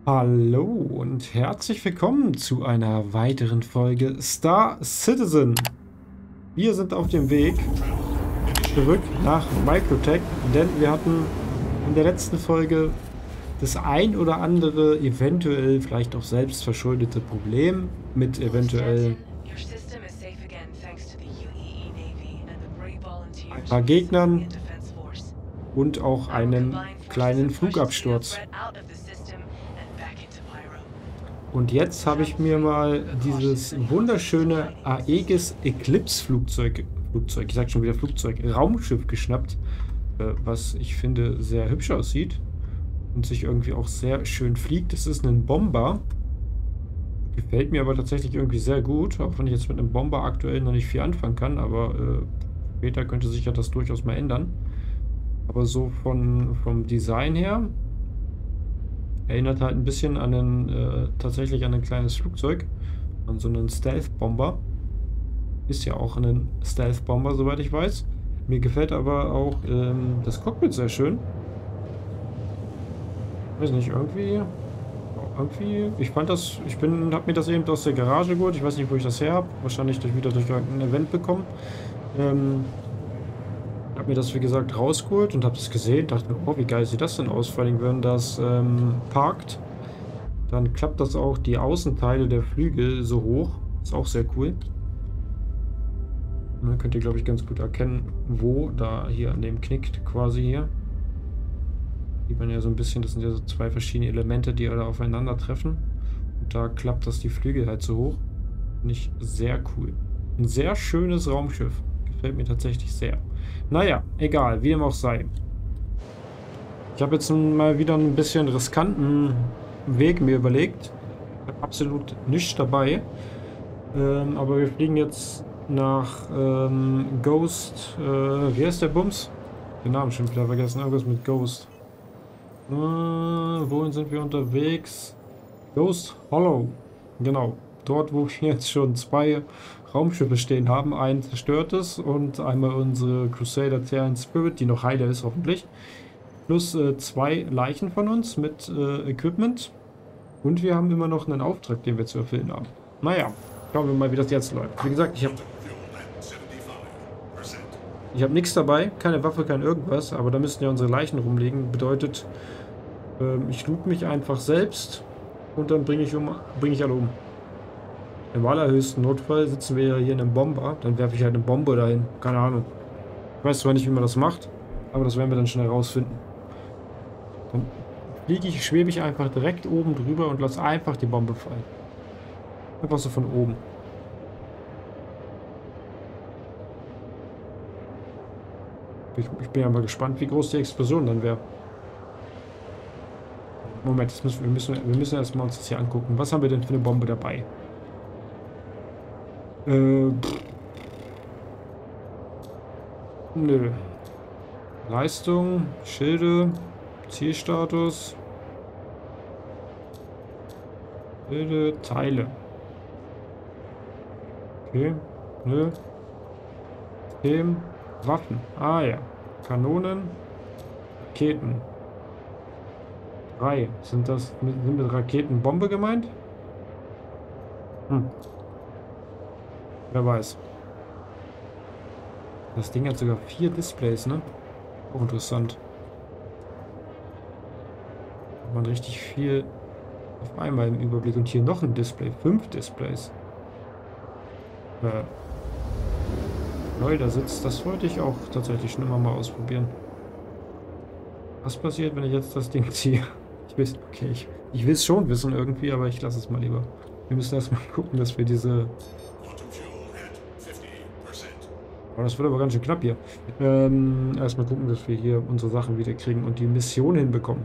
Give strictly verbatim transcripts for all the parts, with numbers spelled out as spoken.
Hallo und herzlich willkommen zu einer weiteren Folge Star Citizen. Wir sind auf dem Weg zurück nach Microtech, denn wir hatten in der letzten Folge das ein oder andere eventuell vielleicht auch selbst verschuldete Problem mit eventuell ein paar Gegnern und auch einem kleinen Flugabsturz. Und jetzt habe ich mir mal dieses wunderschöne Aegis Eclipse Flugzeug, Flugzeug, ich sag schon wieder Flugzeug, Raumschiff geschnappt, äh, was ich finde sehr hübsch aussieht und sich irgendwie auch sehr schön fliegt. Es ist ein Bomber, gefällt mir aber tatsächlich irgendwie sehr gut, auch wenn ich jetzt mit einem Bomber aktuell noch nicht viel anfangen kann, aber äh, später könnte sich ja das durchaus mal ändern. Aber so von, vom Design her erinnert halt ein bisschen an einen, äh, tatsächlich an ein kleines Flugzeug, an so einen Stealth-Bomber. Ist ja auch ein Stealth-Bomber, soweit ich weiß. Mir gefällt aber auch ähm, das Cockpit sehr schön. Weiß nicht, irgendwie, irgendwie, ich fand das, ich bin, hab mir das eben aus der Garage geholt. Ich weiß nicht, wo ich das her habe. Wahrscheinlich durch, wieder durch ein Event bekommen. Ähm, Hab mir das, wie gesagt, rausgeholt und habe das gesehen. Dachte mir, oh, wie geil sieht das denn aus? Vor allem, wenn das ähm, parkt, dann klappt das auch die Außenteile der Flügel so hoch. Ist auch sehr cool. Dann könnt ihr, glaube ich, ganz gut erkennen, wo da hier an dem knickt, quasi hier. Sieht man ja so ein bisschen, das sind ja so zwei verschiedene Elemente, die alle aufeinandertreffen. Und da klappt das die Flügel halt so hoch. Finde ich sehr cool. Ein sehr schönes Raumschiff. Gefällt mir tatsächlich sehr. Naja, egal, wie dem auch sei. Ich habe jetzt mal wieder ein bisschen riskanten Weg mir überlegt. Ich habe absolut nichts dabei. Ähm, aber wir fliegen jetzt nach ähm, Ghost. Äh, wie heißt der Bums? Den Namen schon wieder vergessen. Irgendwas mit Ghost. Äh, wohin sind wir unterwegs? Ghost Hollow. Genau. Dort, wo wir jetzt schon zwei Raumschiffe stehen haben. Ein zerstörtes und einmal unsere Crusader Terran Spirit, die noch heiler ist hoffentlich. Plus äh, zwei Leichen von uns mit äh, Equipment. Und wir haben immer noch einen Auftrag, den wir zu erfüllen haben. Naja, schauen wir mal, wie das jetzt läuft. Wie gesagt, ich habe ich hab nichts dabei. Keine Waffe, kein irgendwas. Aber da müssten ja unsere Leichen rumliegen. Bedeutet, ähm, ich loot mich einfach selbst. Und dann bringe ich, um, bring ich alle um. Im allerhöchsten Notfall sitzen wir ja hier in einem Bomber. Dann werfe ich halt eine Bombe dahin. Keine Ahnung. Ich weiß zwar nicht, wie man das macht, aber das werden wir dann schnell herausfinden. Dann fliege ich, schwebe ich einfach direkt oben drüber und lasse einfach die Bombe fallen. Einfach so von oben. Ich, ich bin ja mal gespannt, wie groß die Explosion dann wäre. Moment, das müssen, wir, müssen, wir müssen erstmal uns das hier angucken. Was haben wir denn für eine Bombe dabei? Äh, pff. Nö. Leistung, Schilde, Zielstatus, Schilde, Teile. Okay, nö. System, Waffen. Ah ja. Kanonen, Raketen. Drei. Sind das mit, sind mit Raketen Bombe gemeint? Hm. Wer weiß. Das Ding hat sogar vier Displays, ne? Auch interessant. Hat man richtig viel auf einmal im Überblick. Und hier noch ein Display. Fünf Displays. Äh. Neu da sitzt. Das wollte ich auch tatsächlich schon immer mal ausprobieren. Was passiert, wenn ich jetzt das Ding ziehe? Ich weiß, okay, ich, ich will es schon wissen irgendwie, aber ich lasse es mal lieber. Wir müssen erstmal gucken, dass wir diese... Oh, das wird aber ganz schön knapp hier. Ähm, erstmal gucken, dass wir hier unsere Sachen wieder kriegen und die Mission hinbekommen.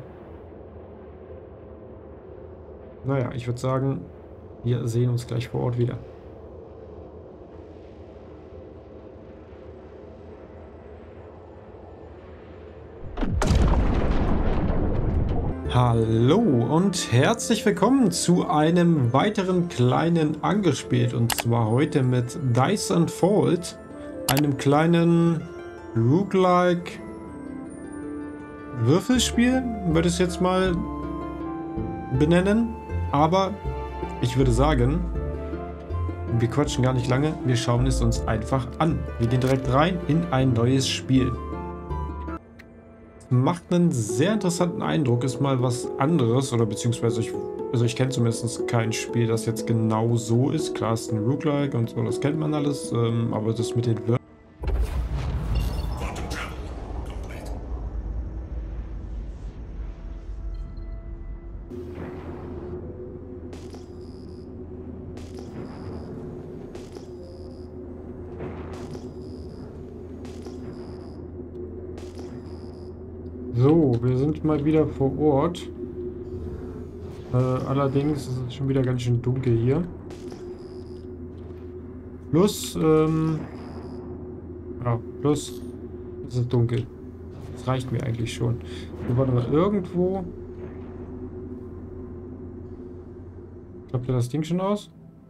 Naja, ich würde sagen, wir sehen uns gleich vor Ort wieder. Hallo und herzlich willkommen zu einem weiteren kleinen Angespielt, und zwar heute mit Dice Unfold, einem kleinen Roguelike Würfelspiel, würde ich es jetzt mal benennen. Aber ich würde sagen, wir quatschen gar nicht lange. Wir schauen es uns einfach an. Wir gehen direkt rein in ein neues Spiel. Macht einen sehr interessanten Eindruck, ist mal was anderes, oder beziehungsweise ich, also ich kenne zumindest kein Spiel, das jetzt genau so ist. Klar ist ein Roguelike und so, das kennt man alles, ähm, aber das mit den Wörtern. So, wir sind mal wieder vor Ort. Äh, allerdings ist es schon wieder ganz schön dunkel hier. Plus, ähm, ja, plus, es ist dunkel. Das reicht mir eigentlich schon. Wir waren aber irgendwo. Klappt ja das Ding schon aus?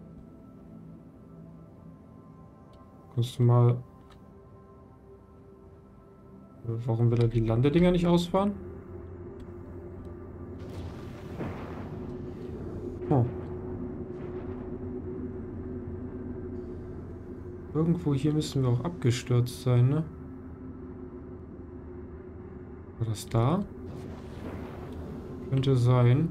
Kannst du mal. Warum will er die Landedinger nicht ausfahren? Oh. Irgendwo hier müssen wir auch abgestürzt sein, ne? War das da? Könnte sein.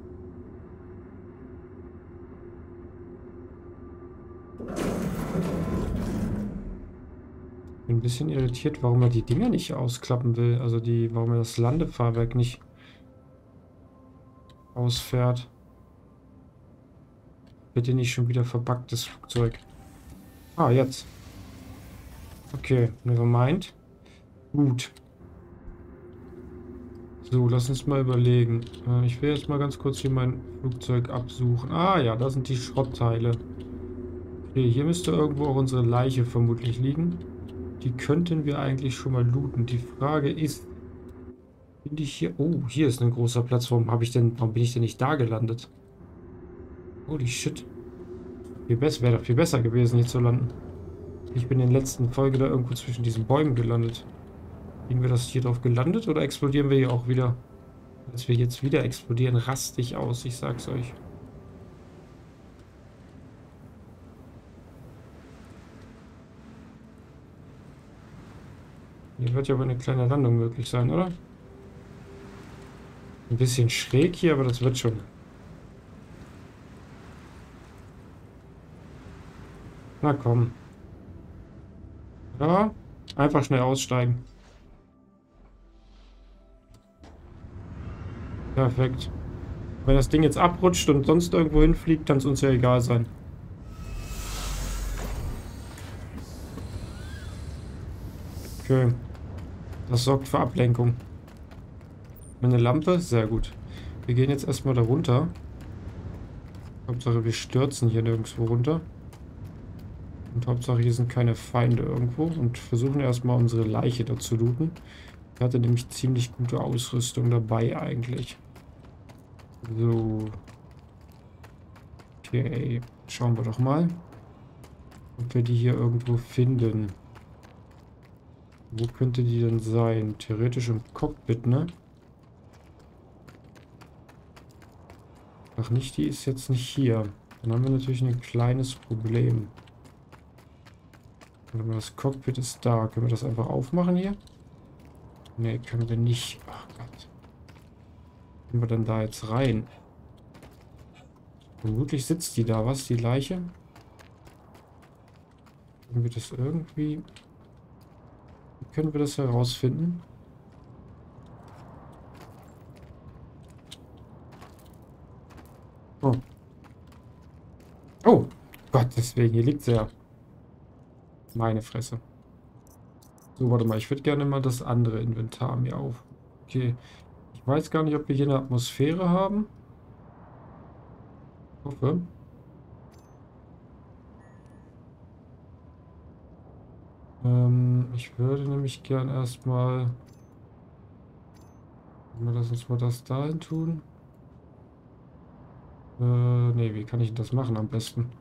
Bin ein bisschen irritiert, warum er die Dinger nicht ausklappen will. Also die, warum er das Landefahrwerk nicht ausfährt. Bitte nicht schon wieder verbuggtes Flugzeug. Ah, jetzt. Okay, never mind. Gut. So, lass uns mal überlegen. Äh, ich will jetzt mal ganz kurz hier mein Flugzeug absuchen. Ah ja, da sind die Schrottteile. Okay, hier müsste irgendwo auch unsere Leiche vermutlich liegen. Die könnten wir eigentlich schon mal looten. Die Frage ist, bin ich hier... Oh, hier ist ein großer Platz. Warum habe ich denn... Warum bin ich denn nicht da gelandet? Holy shit. Viel besser, wäre doch viel besser gewesen, hier zu landen. Ich bin in der letzten Folge da irgendwo zwischen diesen Bäumen gelandet. Sind wir das hier drauf gelandet oder explodieren wir hier auch wieder? Als wir jetzt wieder explodieren, rastig aus, ich sag's euch. Hier wird ja aber eine kleine Landung möglich sein, oder? Ein bisschen schräg hier, aber das wird schon. Na komm. Ja, einfach schnell aussteigen. Perfekt. Wenn das Ding jetzt abrutscht und sonst irgendwo hinfliegt, kann es uns ja egal sein. Okay. Das sorgt für Ablenkung. Meine Lampe? Sehr gut. Wir gehen jetzt erstmal da runter. Hauptsache, wir stürzen hier nirgendwo runter. Und Hauptsache, hier sind keine Feinde irgendwo. Und versuchen erstmal unsere Leiche da zu looten. Ich hatte nämlich ziemlich gute Ausrüstung dabei eigentlich. So. Okay. Schauen wir doch mal, ob wir die hier irgendwo finden. Wo könnte die denn sein? Theoretisch im Cockpit, ne? Ach nicht, die ist jetzt nicht hier. Dann haben wir natürlich ein kleines Problem. Das Cockpit ist da. Können wir das einfach aufmachen hier? Ne, können wir nicht. Ach Gott. Können wir denn da jetzt rein? Vermutlich sitzt die da, was? Die Leiche? Können wir das irgendwie... Wie können wir das herausfinden? Oh. Oh Gott, deswegen, hier liegt sie ja. Meine Fresse. So, warte mal, ich würde gerne mal das andere Inventar mir auf. Okay. Ich weiß gar nicht, ob wir hier eine Atmosphäre haben. Ich hoffe. Ähm, ich würde nämlich gern erstmal... Lass uns mal das dahin tun. Äh, nee, wie kann ich das machen am besten?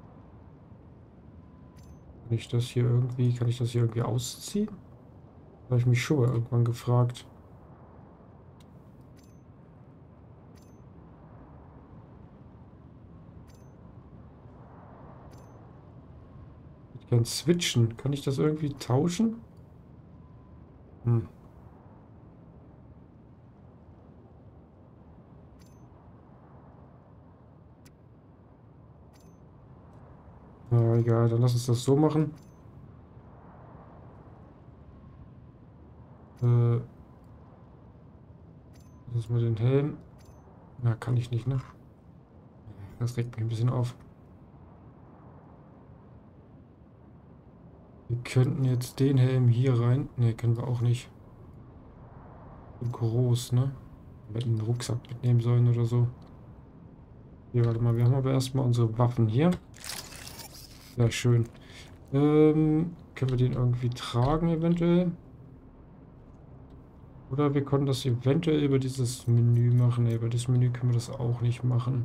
Kann ich das hier irgendwie, kann ich das hier irgendwie ausziehen? Habe ich mich schon mal irgendwann gefragt. Ich kann switchen. Kann ich das irgendwie tauschen? Hm. Na egal, dann lass uns das so machen. Äh, das mit den Helm. Na, kann ich nicht, ne? Das regt mich ein bisschen auf. Wir könnten jetzt den Helm hier rein. Ne, können wir auch nicht. So groß, ne? Wir hätten einen Rucksack mitnehmen sollen oder so. Hier, warte mal, wir haben aber erstmal unsere Waffen hier. Sehr schön. Ähm, können wir den irgendwie tragen eventuell? Oder wir können das eventuell über dieses Menü machen. Ne, über das Menü können wir das auch nicht machen.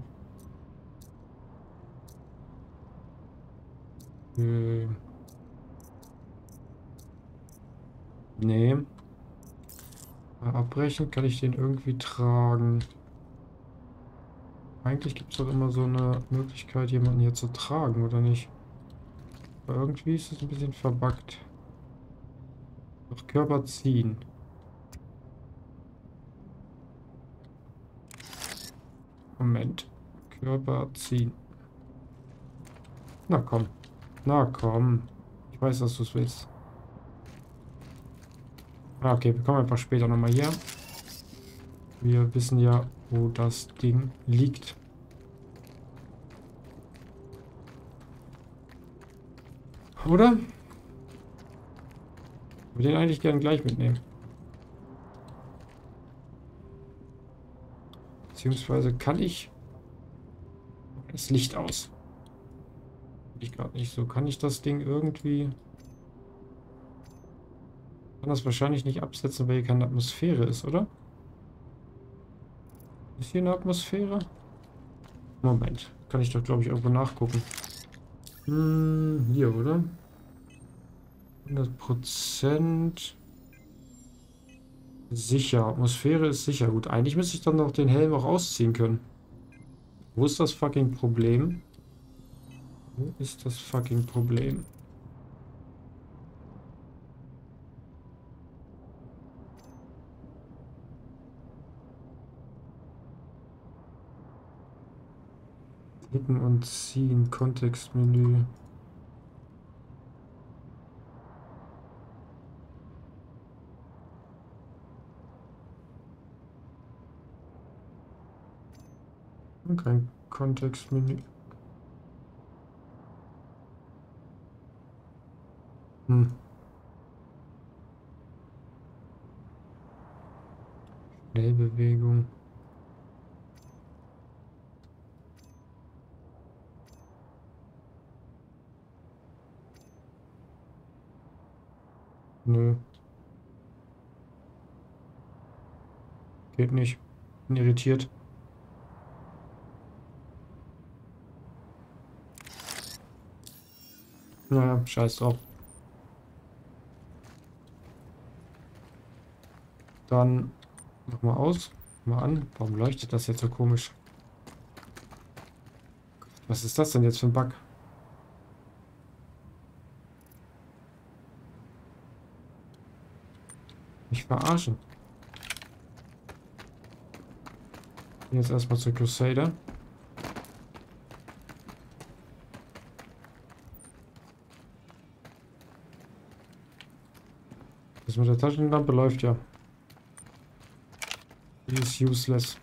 Äh, nee. Mal abbrechen, kann ich den irgendwie tragen? Eigentlich gibt es doch immer so eine Möglichkeit, jemanden hier zu tragen, oder nicht? Aber irgendwie ist es ein bisschen verbuggt. Doch Körper ziehen. Moment. Körper ziehen. Na komm. Na komm. Ich weiß, dass du es willst. Ah, okay, wir kommen einfach später nochmal hier. Wir wissen ja, wo das Ding liegt. Oder? Ich würde den eigentlich gerne gleich mitnehmen. Beziehungsweise kann ich das Licht aus. Ich gerade nicht so. Kann ich das Ding irgendwie... Kann das wahrscheinlich nicht absetzen, weil hier keine Atmosphäre ist, oder? Ist hier eine Atmosphäre? Moment. Kann ich doch, glaube ich, irgendwo nachgucken. Hm, hier, oder? hundert Prozent sicher. Atmosphäre ist sicher. Gut, eigentlich müsste ich dann noch den Helm auch ausziehen können. Wo ist das fucking Problem? Wo ist das fucking Problem? Klicken und ziehen. Kontextmenü. Kein Kontextmenü. Hm. Schnellbewegung. Nö. Geht nicht. Bin irritiert. Naja, scheiß drauf. Dann mach mal aus. Mal an. Warum leuchtet das jetzt so komisch? Was ist das denn jetzt für ein Bug? Mich verarschen. Jetzt erstmal zur Crusader. Das mit der Taschenlampe läuft ja. Die ist useless.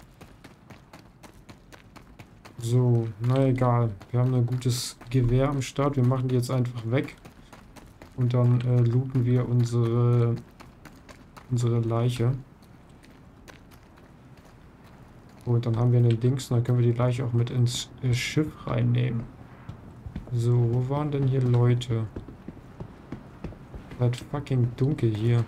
So, na egal. Wir haben ein gutes Gewehr am Start. Wir machen die jetzt einfach weg. Und dann äh, looten wir unsere, unsere Leiche. Und dann haben wir einen Dings. Und dann können wir die Leiche auch mit ins äh, Schiff reinnehmen. So, wo waren denn hier Leute? Halt fucking dunkel hier.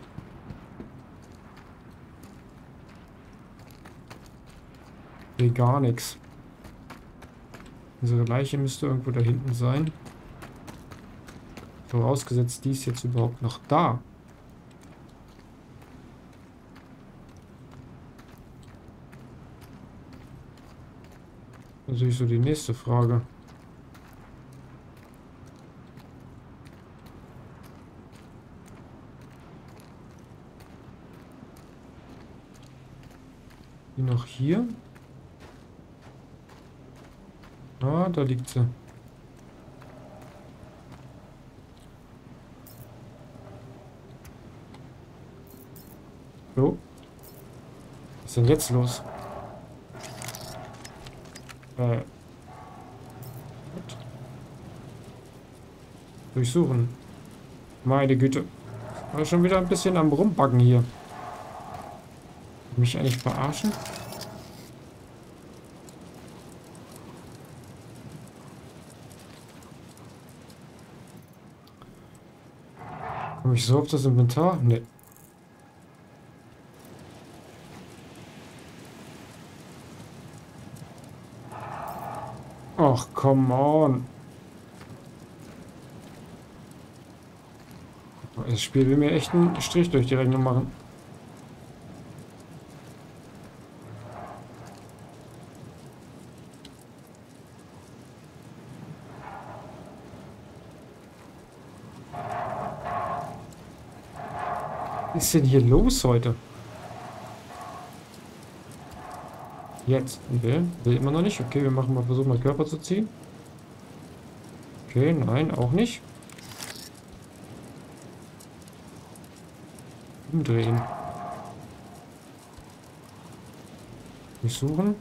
Hier gar nichts. Unsere Leiche müsste irgendwo da hinten sein. Vorausgesetzt, die ist jetzt überhaupt noch da. Natürlich so die nächste Frage. Die noch hier? Ah, da liegt sie. So. Was ist denn jetzt los? Äh. Gut. Durchsuchen. Meine Güte. Ich war schon wieder ein bisschen am Rumbacken hier. Mich eigentlich verarschen? Komme ich so auf das Inventar? Nee. Ach, come on. Das Spiel will mir echt einen Strich durch die Rechnung machen. Was ist denn hier los heute? Jetzt. Will. Will immer noch nicht. Okay, wir machen mal, versuchen mal Körper zu ziehen. Okay, nein, auch nicht. Umdrehen. Durchsuchen.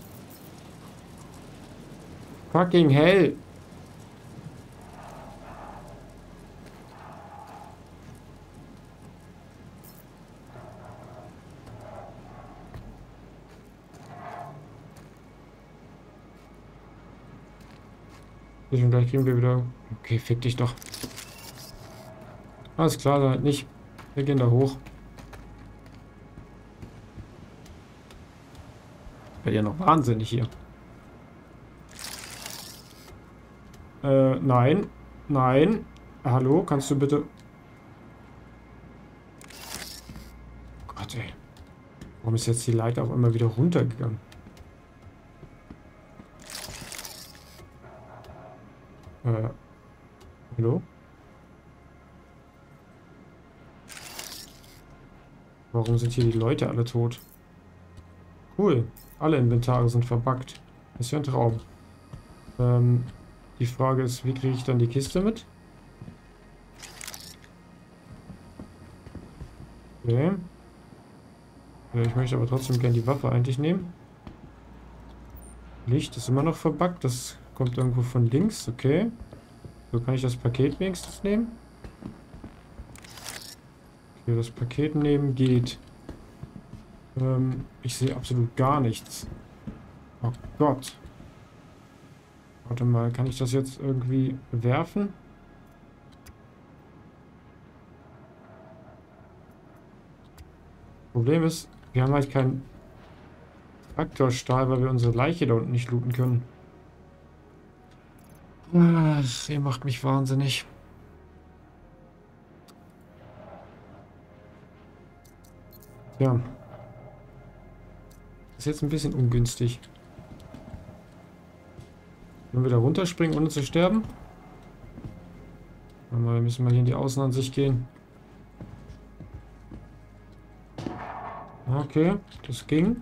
Fucking hell. Und gleich kriegen wir wieder... Okay, fick dich doch. Alles klar, dann halt nicht. Wir gehen da hoch. Ich werde ja noch wahnsinnig hier. Äh, nein. Nein. Hallo, kannst du bitte... Gott, ey. Warum ist jetzt die Leiter auf einmal wieder runtergegangen? Äh, hallo? Warum sind hier die Leute alle tot? Cool. Alle Inventare sind verbuggt. Ist ja ein Traum. Ähm, die Frage ist, wie kriege ich dann die Kiste mit? Okay. Ja, ich möchte aber trotzdem gerne die Waffe eigentlich nehmen. Licht ist immer noch verbuggt. Das kommt irgendwo von links. Okay. So kann ich das Paket wenigstens nehmen. Okay, das Paket nehmen geht. Ähm, ich sehe absolut gar nichts. Oh Gott. Warte mal, kann ich das jetzt irgendwie werfen? Problem ist, wir haben halt keinen Traktorstahl, weil wir unsere Leiche da unten nicht looten können. Ach, ihr macht mich wahnsinnig. Ja. Ist jetzt ein bisschen ungünstig. Wenn wir da runterspringen, ohne zu sterben? Warte mal, wir müssen mal hier in die Außenansicht gehen. Okay, das ging.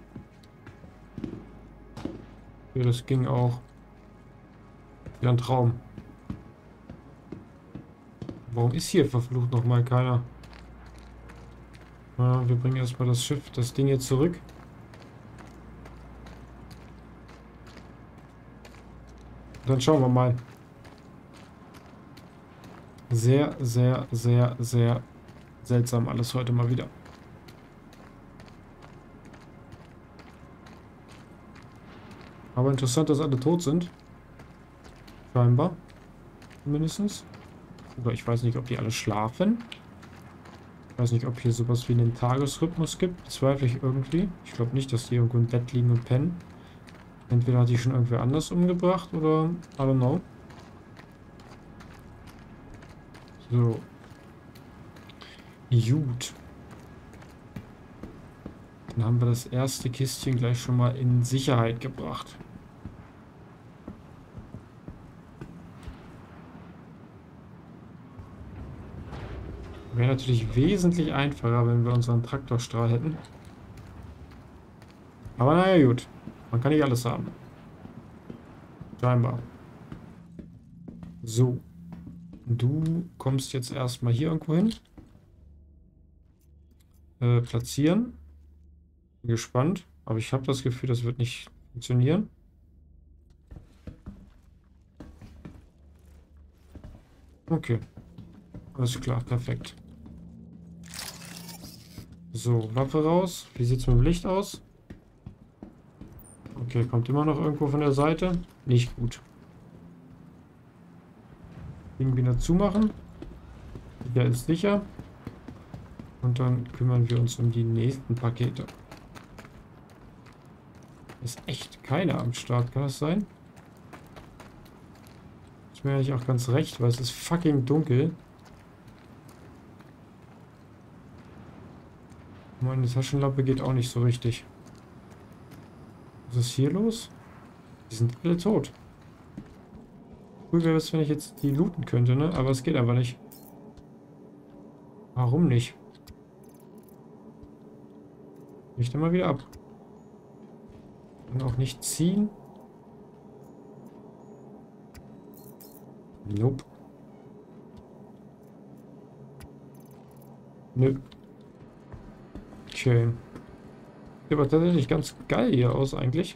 Okay, das ging auch. Ja, ein Traum. Warum ist hier verflucht nochmal keiner? Ja, wir bringen erstmal das Schiff, das Ding jetzt zurück. Dann schauen wir mal. Sehr, sehr, sehr, sehr seltsam alles heute mal wieder. Aber interessant, dass alle tot sind. Scheinbar. Mindestens. Oder ich weiß nicht, ob die alle schlafen. Ich weiß nicht, ob hier sowas wie einen Tagesrhythmus gibt. Bezweifle ich irgendwie. Ich glaube nicht, dass die irgendwo im Bett liegen und pennen. Entweder hat die schon irgendwer anders umgebracht oder... I don't know. So. Gut. Dann haben wir das erste Kistchen gleich schon mal in Sicherheit gebracht. Wäre natürlich wesentlich einfacher, wenn wir unseren Traktorstrahl hätten. Aber naja, gut. Man kann nicht alles haben. Scheinbar. So. Du kommst jetzt erstmal hier irgendwo hin. Äh, platzieren. Bin gespannt. Aber ich habe das Gefühl, das wird nicht funktionieren. Okay. Alles klar, perfekt. So, Waffe raus. Wie sieht es mit dem Licht aus? Okay, kommt immer noch irgendwo von der Seite. Nicht gut. Ding wieder zumachen. Der ist sicher. Und dann kümmern wir uns um die nächsten Pakete. Ist echt keiner am Start, kann das sein? Ist mir eigentlich auch ganz recht, weil es ist fucking dunkel. Meine Taschenlampe geht auch nicht so richtig. Was ist hier los? Die sind alle tot. Cool wäre es, wenn ich jetzt die looten könnte, ne? Aber es geht einfach nicht. Warum nicht? Ich dann mal wieder ab. Und auch nicht ziehen. Nope. Nö. Okay. Sieht aber tatsächlich ganz geil hier aus eigentlich.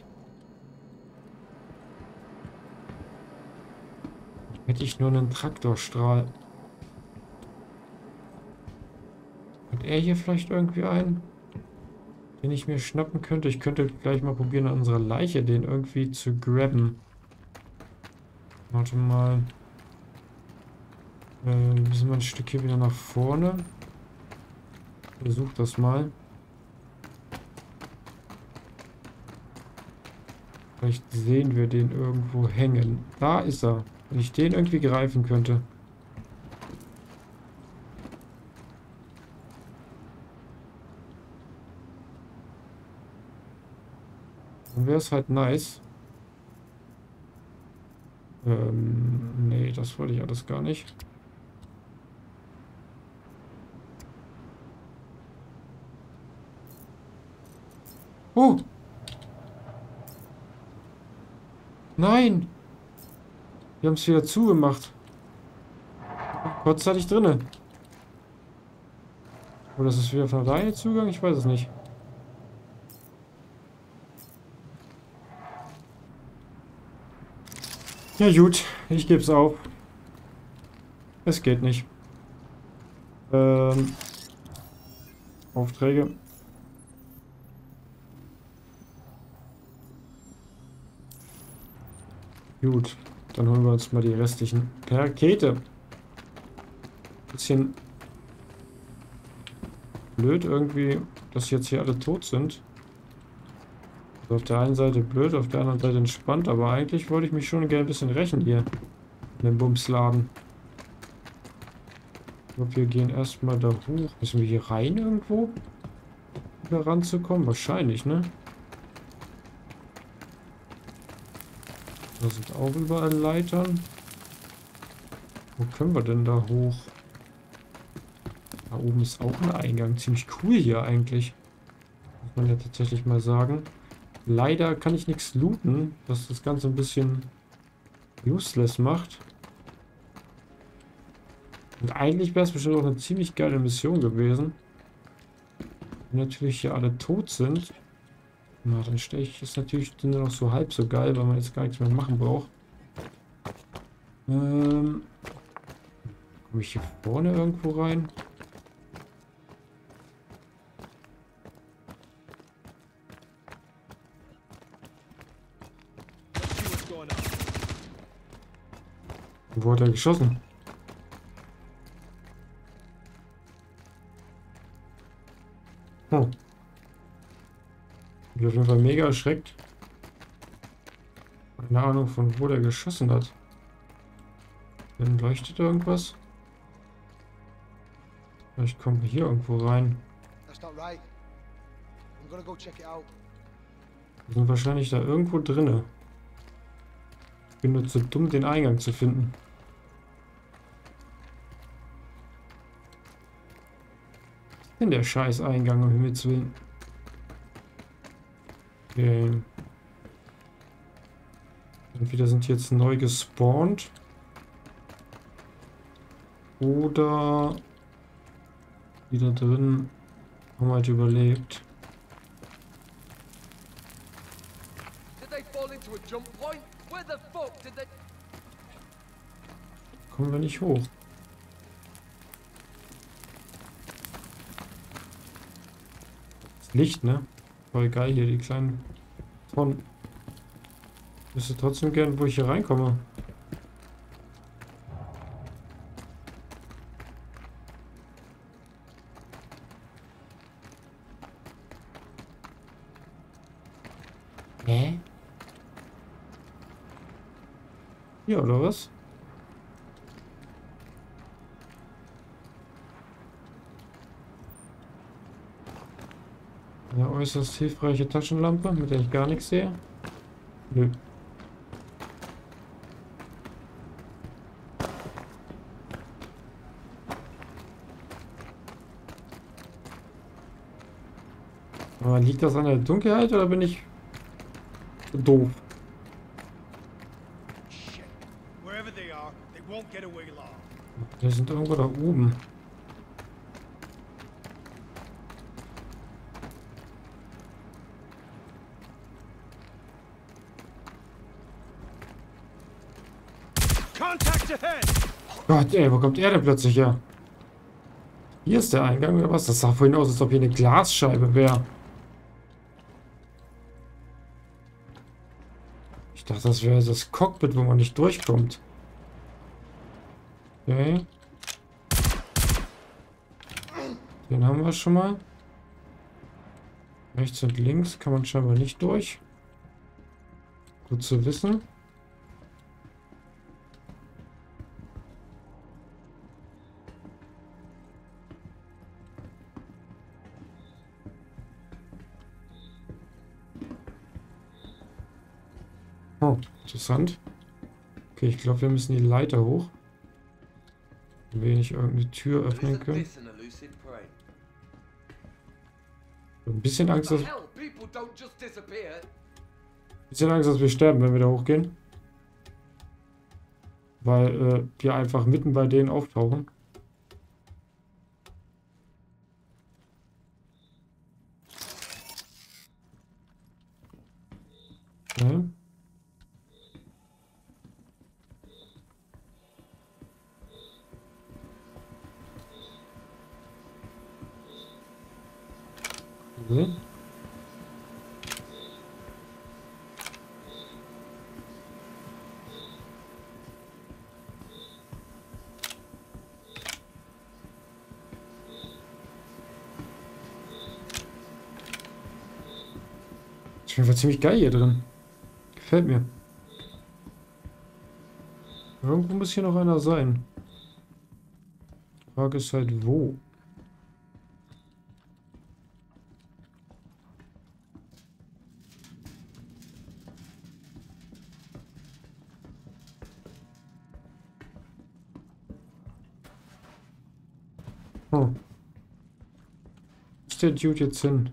Hätte ich nur einen Traktorstrahl. Hat er hier vielleicht irgendwie einen, den ich mir schnappen könnte? Ich könnte gleich mal probieren, an unserer Leiche den irgendwie zu grabben. Warte mal. Äh, müssen wir ein Stück hier wieder nach vorne. Versuch das mal. Vielleicht sehen wir den irgendwo hängen. Da ist er. Wenn ich den irgendwie greifen könnte. Dann wäre es halt nice. Ähm, nee, das wollte ich alles gar nicht. Oh! Nein! Wir haben es wieder zugemacht. Kurzzeitig drinne. Oder ist es wieder von alleine Zugang? Ich weiß es nicht. Ja gut, ich gebe es auf. Es geht nicht. Ähm, Aufträge. Gut, dann holen wir uns mal die restlichen Pakete. Bisschen blöd irgendwie, dass jetzt hier alle tot sind. Also auf der einen Seite blöd, auf der anderen Seite entspannt, aber eigentlich wollte ich mich schon gerne ein bisschen rächen hier in dem Bumsladen. Ich glaube, wir gehen erstmal da hoch. Müssen wir hier rein irgendwo? Um da ranzukommen? Wahrscheinlich, ne? Da sind auch überall Leitern. Wo können wir denn da hoch? Da oben ist auch ein Eingang. Ziemlich cool hier eigentlich. Muss man ja tatsächlich mal sagen. Leider kann ich nichts looten, was das Ganze ein bisschen useless macht. Und eigentlich wäre es bestimmt auch eine ziemlich geile Mission gewesen. Wenn natürlich hier alle tot sind. Na, dann stelle ich es natürlich nur noch so halb so geil, weil man jetzt gar nichts mehr machen braucht. Ähm, komme ich hier vorne irgendwo rein? Wo hat er geschossen? Oh. Ich bin auf jeden Fall mega erschreckt. Keine Ahnung, von wo der geschossen hat. Dann leuchtet irgendwas. Vielleicht kommen wir hier irgendwo rein. Wir sind wahrscheinlich da irgendwo drinne. Ich bin nur zu dumm, den Eingang zu finden. denn der scheiß Eingang, um Himmels Willen? Okay. Entweder sind die jetzt neu gespawnt. Oder die da drin haben halt überlebt. Kommen wir nicht hoch. Das Licht, ne? Voll geil hier, die kleinen Tonnen. Ich wüsste trotzdem gern, wo ich hier reinkomme. Hä? Ja, oder was? Eine äußerst hilfreiche Taschenlampe, mit der ich gar nichts sehe. Nö. Aber liegt das an der Dunkelheit oder bin ich doof? Wir sind irgendwo da oben. Gott, ey, wo kommt er denn plötzlich her? Hier ist der Eingang oder was? Das sah vorhin aus, als ob hier eine Glasscheibe wäre. Ich dachte, das wäre das Cockpit, wo man nicht durchkommt. Okay. Den haben wir schon mal. Rechts und links kann man scheinbar nicht durch. Gut zu wissen. Oh, interessant. Okay, ich glaube, wir müssen die Leiter hoch. Wenn wir nicht irgendeine Tür öffnen können. Ein bisschen Angst, dass, bisschen Angst, dass wir sterben, wenn wir da hochgehen. Weil äh, wir einfach mitten bei denen auftauchen. Okay. Okay. Ist auf jeden Fall ziemlich geil hier drin. Gefällt mir. Irgendwo muss hier noch einer sein. Die Frage ist halt, wo? Oh. Wo ist der Dude jetzt hin?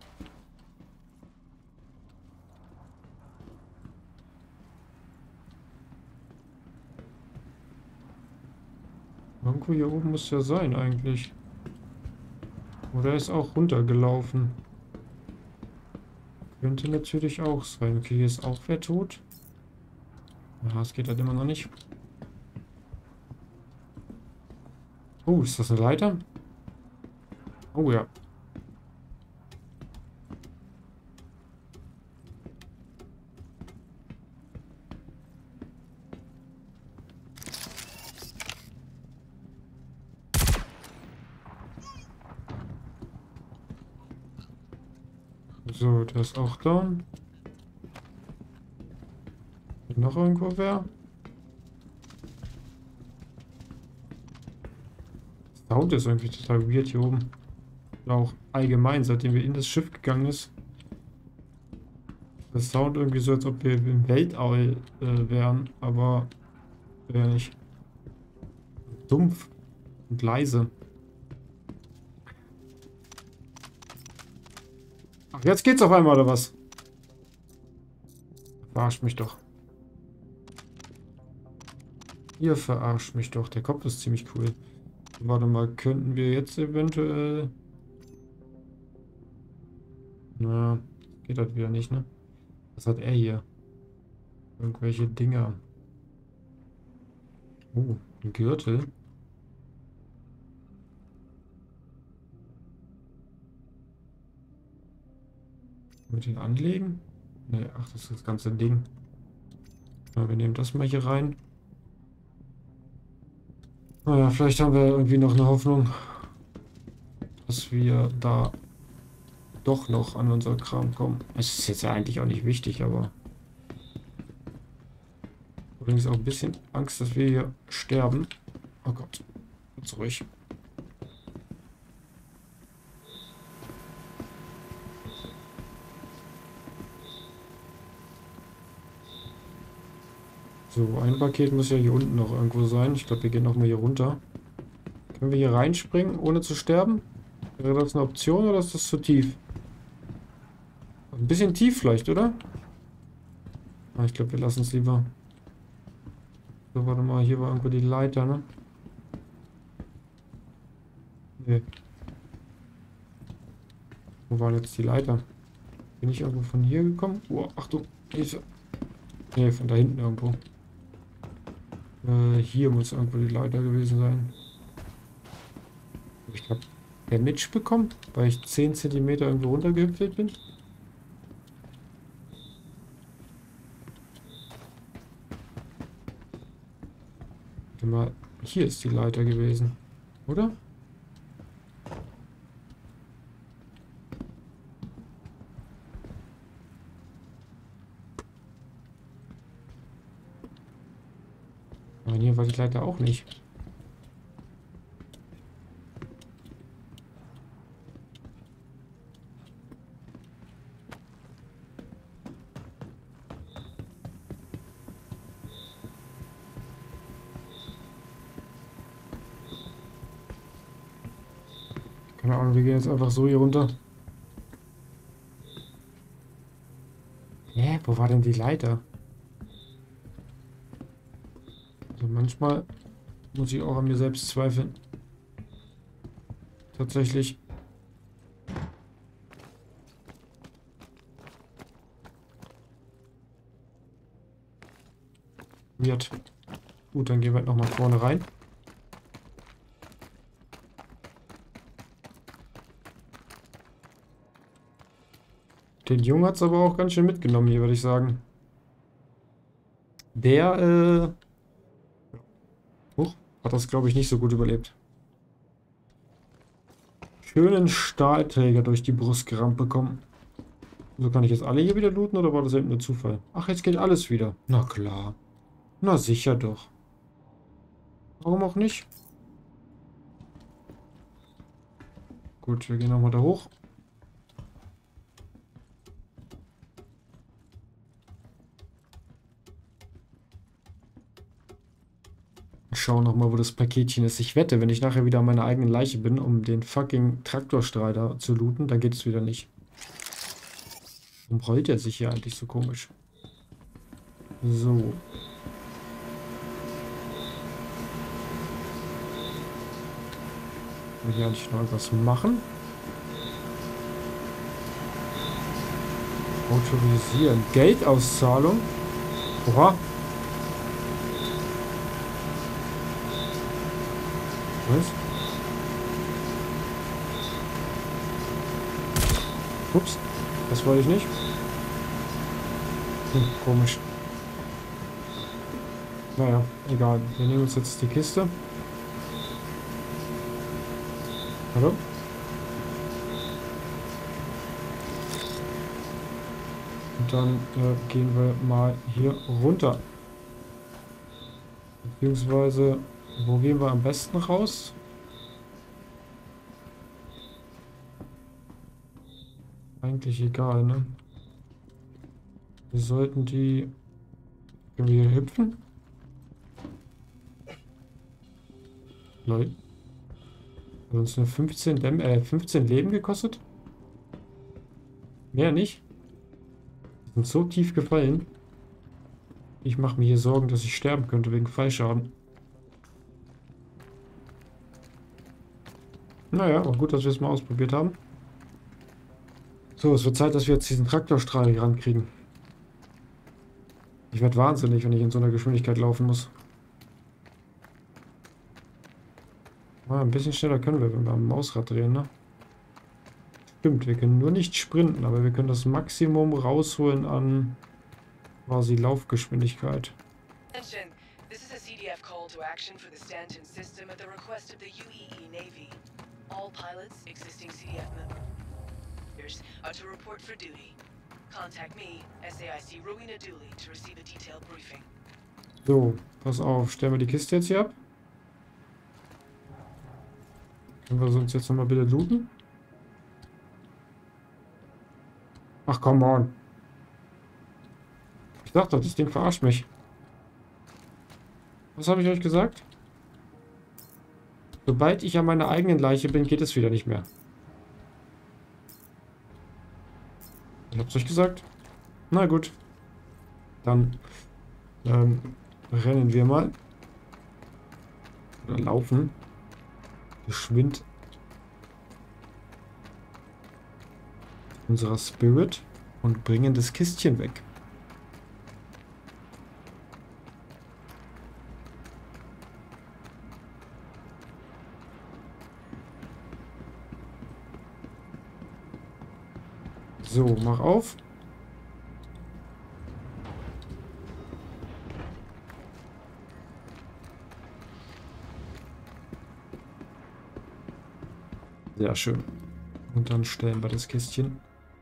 Irgendwo hier oben muss der sein eigentlich. Oder er ist auch runtergelaufen. Könnte natürlich auch sein. Okay, hier ist auch wer tot. Ja, es geht halt immer noch nicht. Oh, ist das eine Leiter? Oh ja. So, der ist auch down. Noch irgendwo wer? Sound ist irgendwie total weird hier oben. Auch allgemein, seitdem wir in das Schiff gegangen ist. Das Sound irgendwie so, als ob wir im Weltall äh, wären, aber wäre nicht. Dumpf und leise. Ach, jetzt geht's auf einmal, oder was? Verarscht mich doch. Ihr verarscht mich doch. Der Kopf ist ziemlich cool. Warte mal, könnten wir jetzt eventuell... Na, geht das wieder nicht, ne? Was hat er hier? Irgendwelche Dinger. Oh, ein Gürtel. Mit den anlegen? Ne, ach, das ist das ganze Ding. Ja, wir nehmen das mal hier rein. Naja, vielleicht haben wir irgendwie noch eine Hoffnung, dass wir da doch noch an unser Kram kommen. Es ist jetzt ja eigentlich auch nicht wichtig, aber... Übrigens auch ein bisschen Angst, dass wir hier sterben. Oh Gott. Jetzt ruhig. So, ein Paket muss ja hier unten noch irgendwo sein. Ich glaube, wir gehen nochmal hier runter. Können wir hier reinspringen, ohne zu sterben? Wäre das eine Option oder ist das zu tief? Ein bisschen tief vielleicht, oder? Ah, ich glaube, wir lassen es lieber. So, warte mal, hier war irgendwo die Leiter, ne? Nee. Wo war jetzt die Leiter? Bin ich irgendwo von hier gekommen? Oh, Achtung, Hilfe. Nee, von da hinten irgendwo. Äh, hier muss irgendwo die Leiter gewesen sein. Ich glaube, Damage bekommen, weil ich zehn Zentimeter irgendwo runtergehüpft bin. Warte mal, hier ist die Leiter gewesen, oder? Nein, hier war die Leiter auch nicht. Keine Ahnung, wir gehen jetzt einfach so hier runter. Hä, wo war denn die Leiter? Also manchmal muss ich auch an mir selbst zweifeln. Tatsächlich. Wird. Gut, dann gehen wir halt nochmal vorne rein. Den Jungen hat es aber auch ganz schön mitgenommen hier, würde ich sagen. Der, äh... Huch, hat das, glaube ich, nicht so gut überlebt. Schönen Stahlträger durch die Brust gerammt bekommen. So, kann ich jetzt alle hier wieder looten oder war das eben nur Zufall? Ach, jetzt geht alles wieder. Na klar. Na sicher doch. Warum auch nicht? Gut, wir gehen nochmal da hoch. Schauen nochmal, wo das Paketchen ist. Ich wette, wenn ich nachher wieder an meiner eigenen Leiche bin, um den fucking Traktorstreiter zu looten, dann geht es wieder nicht. Warum rollt er sich hier eigentlich so komisch? So. Will hier eigentlich noch etwas machen? Autorisieren. Geldauszahlung? Oha. Was? Ups. Das wollte ich nicht. Hm, komisch. Naja, egal. Wir nehmen uns jetzt die Kiste. Hallo? Und dann äh, gehen wir mal hier runter. Beziehungsweise, wo gehen wir am besten raus? Eigentlich egal, ne? Wir sollten die... Können wir hier hüpfen? Leute. Hat uns nur fünfzehn, Däm äh, fünfzehn Leben gekostet? Mehr nicht. Die sind so tief gefallen. Ich mache mir hier Sorgen, dass ich sterben könnte wegen Fallschaden. Naja, aber gut, dass wir es mal ausprobiert haben. So, es wird Zeit, dass wir jetzt diesen Traktorstrahl hier rankriegen. Ich werde wahnsinnig, wenn ich in so einer Geschwindigkeit laufen muss. Ah, ein bisschen schneller können wir, wenn wir am Mausrad drehen, ne? Stimmt, wir können nur nicht sprinten, aber wir können das Maximum rausholen an quasi Laufgeschwindigkeit. Attention. This is a C D F call to action for the Stanton system at the request of the U E E Navy. All pilots, existing C D F members, are to report for duty. Contact me, S A I C Rowena Dooley, to receive a detailed briefing. So, pass auf, stellen wir die Kiste jetzt hier ab. Können wir uns jetzt nochmal bitte looten? Ach, come on. Ich dachte, das Ding verarscht mich. Was habe ich euch gesagt? Sobald ich an meiner eigenen Leiche bin, geht es wieder nicht mehr. Ich hab's euch gesagt. Na gut. Dann ähm, rennen wir mal. Oder laufen. Geschwind. Unserer Spirit. Und bringen das Kistchen weg. So, mach auf. Sehr schön. Und dann stellen wir das Kistchen.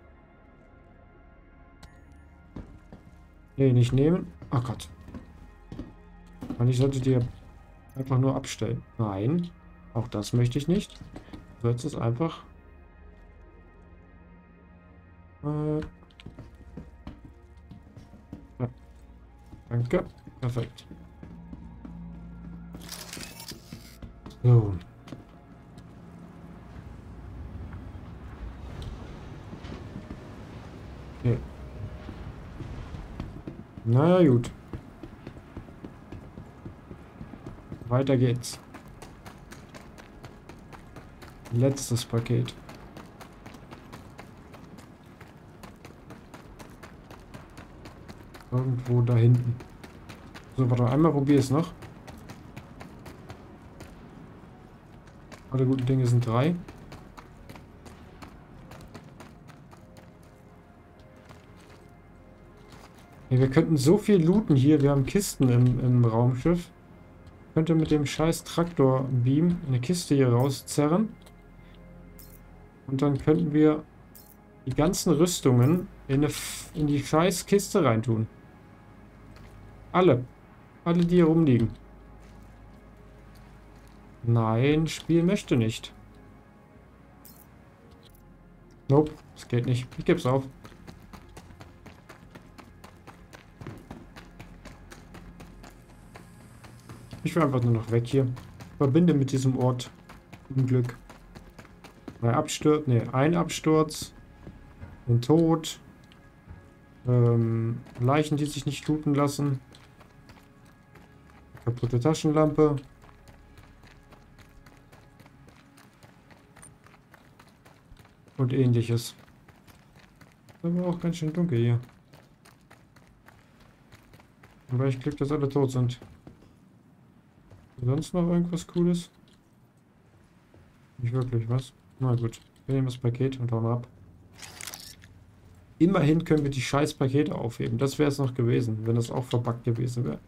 Nee, nicht nehmen. Ach Gott. Und ich sollte dir einfach nur abstellen. Nein, auch das möchte ich nicht. Du sollst es einfach... Äh, ja. Danke. Perfekt. So. Okay. Na ja, gut. Weiter geht's. Letztes Paket. Irgendwo da hinten. So, warte, einmal probier es noch. Alle guten Dinge sind drei. Ja, wir könnten so viel looten hier. Wir haben Kisten im, im Raumschiff. Ich könnte mit dem scheiß Traktor-Beam eine Kiste hier rauszerren. Und dann könnten wir die ganzen Rüstungen in, eine, in die scheiß Kiste reintun. Alle. Alle, die hier rumliegen. Nein, Spiel möchte nicht. Nope, das geht nicht. Ich geb's auf. Ich will einfach nur noch weg hier. Verbinde mit diesem Ort Unglück. Zwei Absturz, ne, ein Absturz. Ein Tod. Ähm, Leichen, die sich nicht looten lassen. Kaputte Taschenlampe. Und ähnliches. Ist aber auch ganz schön dunkel hier. Aber ich Glück, dass alle tot sind. Sonst noch irgendwas Cooles? Nicht wirklich, was? Na gut, wir nehmen das Paket und hauen ab. Immerhin können wir die scheiß Pakete aufheben. Das wäre es noch gewesen, wenn das auch verbuggt gewesen wäre.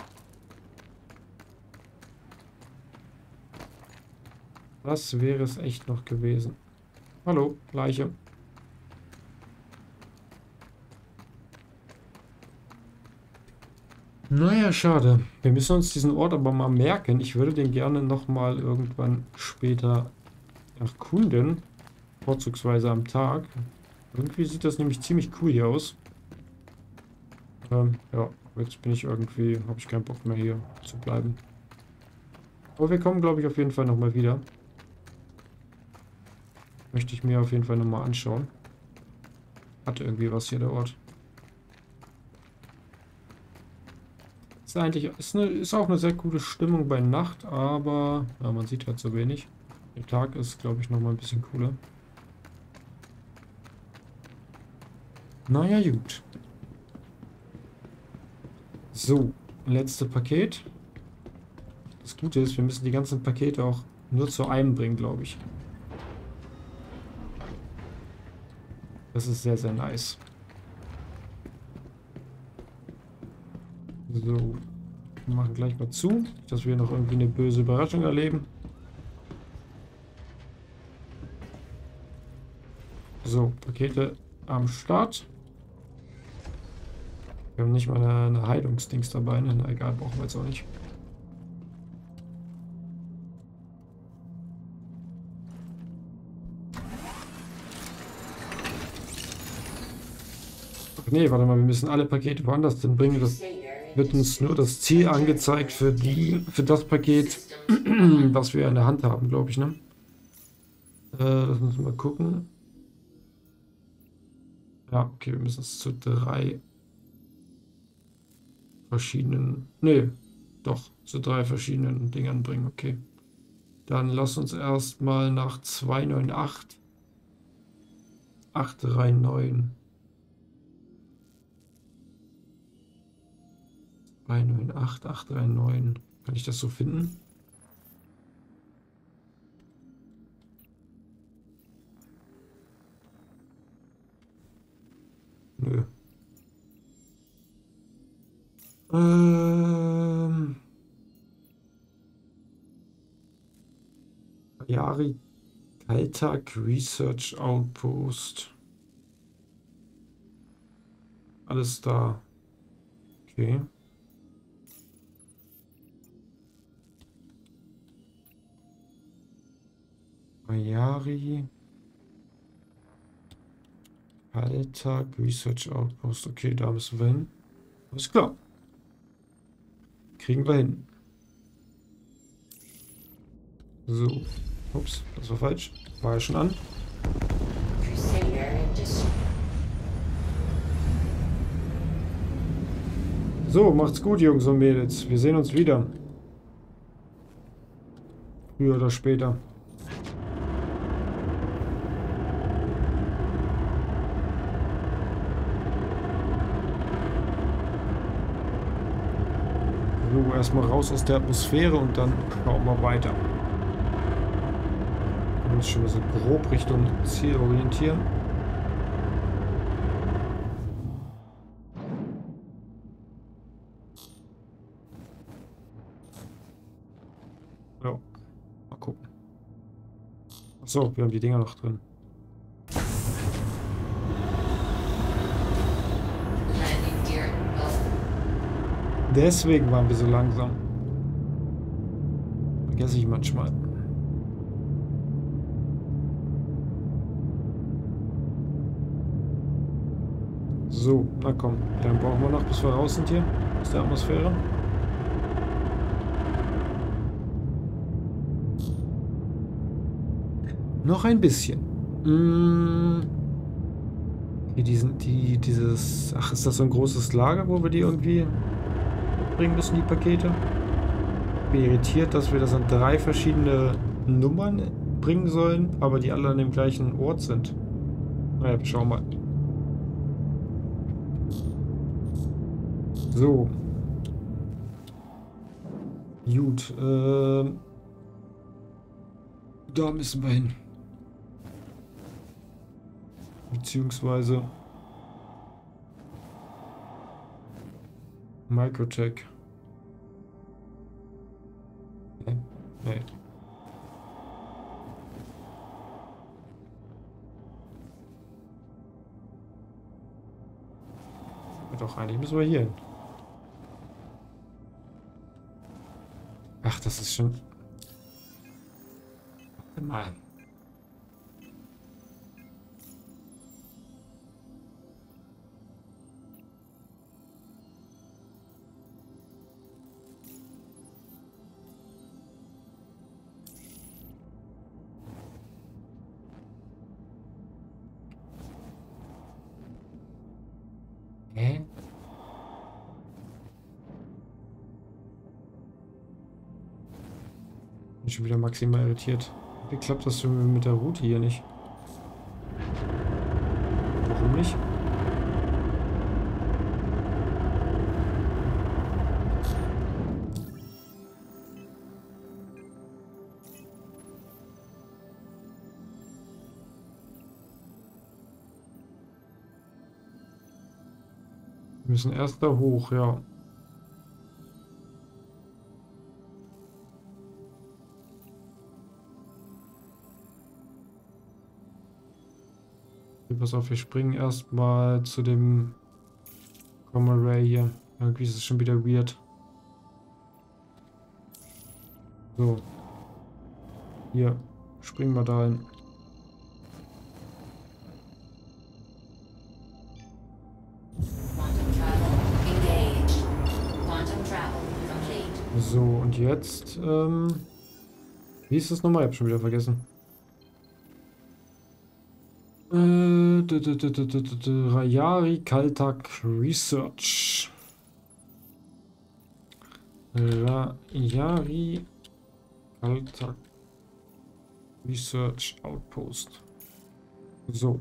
Das wäre es echt noch gewesen. Hallo, Leiche. Naja, schade. Wir müssen uns diesen Ort aber mal merken. Ich würde den gerne nochmal irgendwann später erkunden. Vorzugsweise am Tag. Irgendwie sieht das nämlich ziemlich cool hier aus. Ähm, ja, jetzt bin ich irgendwie, habe ich keinen Bock mehr hier zu bleiben. Aber wir kommen, glaube ich, auf jeden Fall nochmal wieder. Möchte ich mir auf jeden Fall nochmal anschauen. Hat irgendwie was hier der Ort. Ist eigentlich, ist, eine, ist auch eine sehr gute Stimmung bei Nacht, aber ja, man sieht halt so wenig. Der Tag ist, glaube ich, nochmal ein bisschen cooler. Naja, gut. So, letzte Paket. Das Gute ist, wir müssen die ganzen Pakete auch nur zu einem bringen, glaube ich. Das ist sehr, sehr nice. So, wir machen gleich mal zu, dass wir noch irgendwie eine böse Überraschung erleben. So, Pakete am Start. Wir haben nicht mal eine, eine Heilungsdings dabei, ne? Na egal, brauchen wir jetzt auch nicht. Ach nee, warte mal, wir müssen alle Pakete woanders hin bringen. Das wird uns nur das Ziel angezeigt für die, für das Paket, was wir in der Hand haben, glaube ich, ne? Äh, lass uns mal gucken. Ja, okay, wir müssen es zu drei verschiedenen, nee, doch, zu drei verschiedenen Dingern bringen, okay. Dann lass uns erstmal nach zwei neun acht, acht drei neun, zwei neun acht, acht drei neun, kann ich das so finden? Nö. Ähm. Yari Kaltak Research Outpost. Alles da. Okay. Yari Kaltak Research Outpost. Okay, da müssen wir hin. Alles klar. Kriegen wir hin. So. Ups, das war falsch. War ja schon an. So, macht's gut, Jungs und Mädels. Wir sehen uns wieder. Früher oder später. So, erstmal raus aus der Atmosphäre und dann schauen wir weiter. Wir müssen schon mal so grob Richtung Ziel orientieren. Ja, mal gucken. Achso, wir haben die Dinger noch drin. Deswegen waren wir so langsam. Vergesse ich manchmal. So, na komm. Dann brauchen wir noch, bis wir raus sind hier aus der Atmosphäre. Noch ein bisschen. Mmh. Hier diesen, die, dieses... Ach, ist das so ein großes Lager, wo wir die irgendwie bringen müssen, die Pakete? Ich bin irritiert, dass wir das an drei verschiedene Nummern bringen sollen, aber die alle an dem gleichen Ort sind. Naja, wir schauen mal. So. Gut. Äh, da müssen wir hin. Beziehungsweise Microtech. Nee. Nee. Ja, doch, eigentlich müssen wir hier hin. Ach, das ist schon... Warte mal. schon wieder maximal irritiert. Wie klappt das denn mit der Route hier nicht? Warum nicht? Wir müssen erst da hoch, ja. Pass auf, wir springen erstmal zu dem Array hier. Irgendwie ist es schon wieder weird. So. Hier. Springen wir da hin. So, und jetzt, ähm, wie ist das nochmal? Ich hab schon wieder vergessen. Äh, d -d -d -d -d -d -d Rayari Kaltak Research. Rayari Kaltak Research Outpost. So.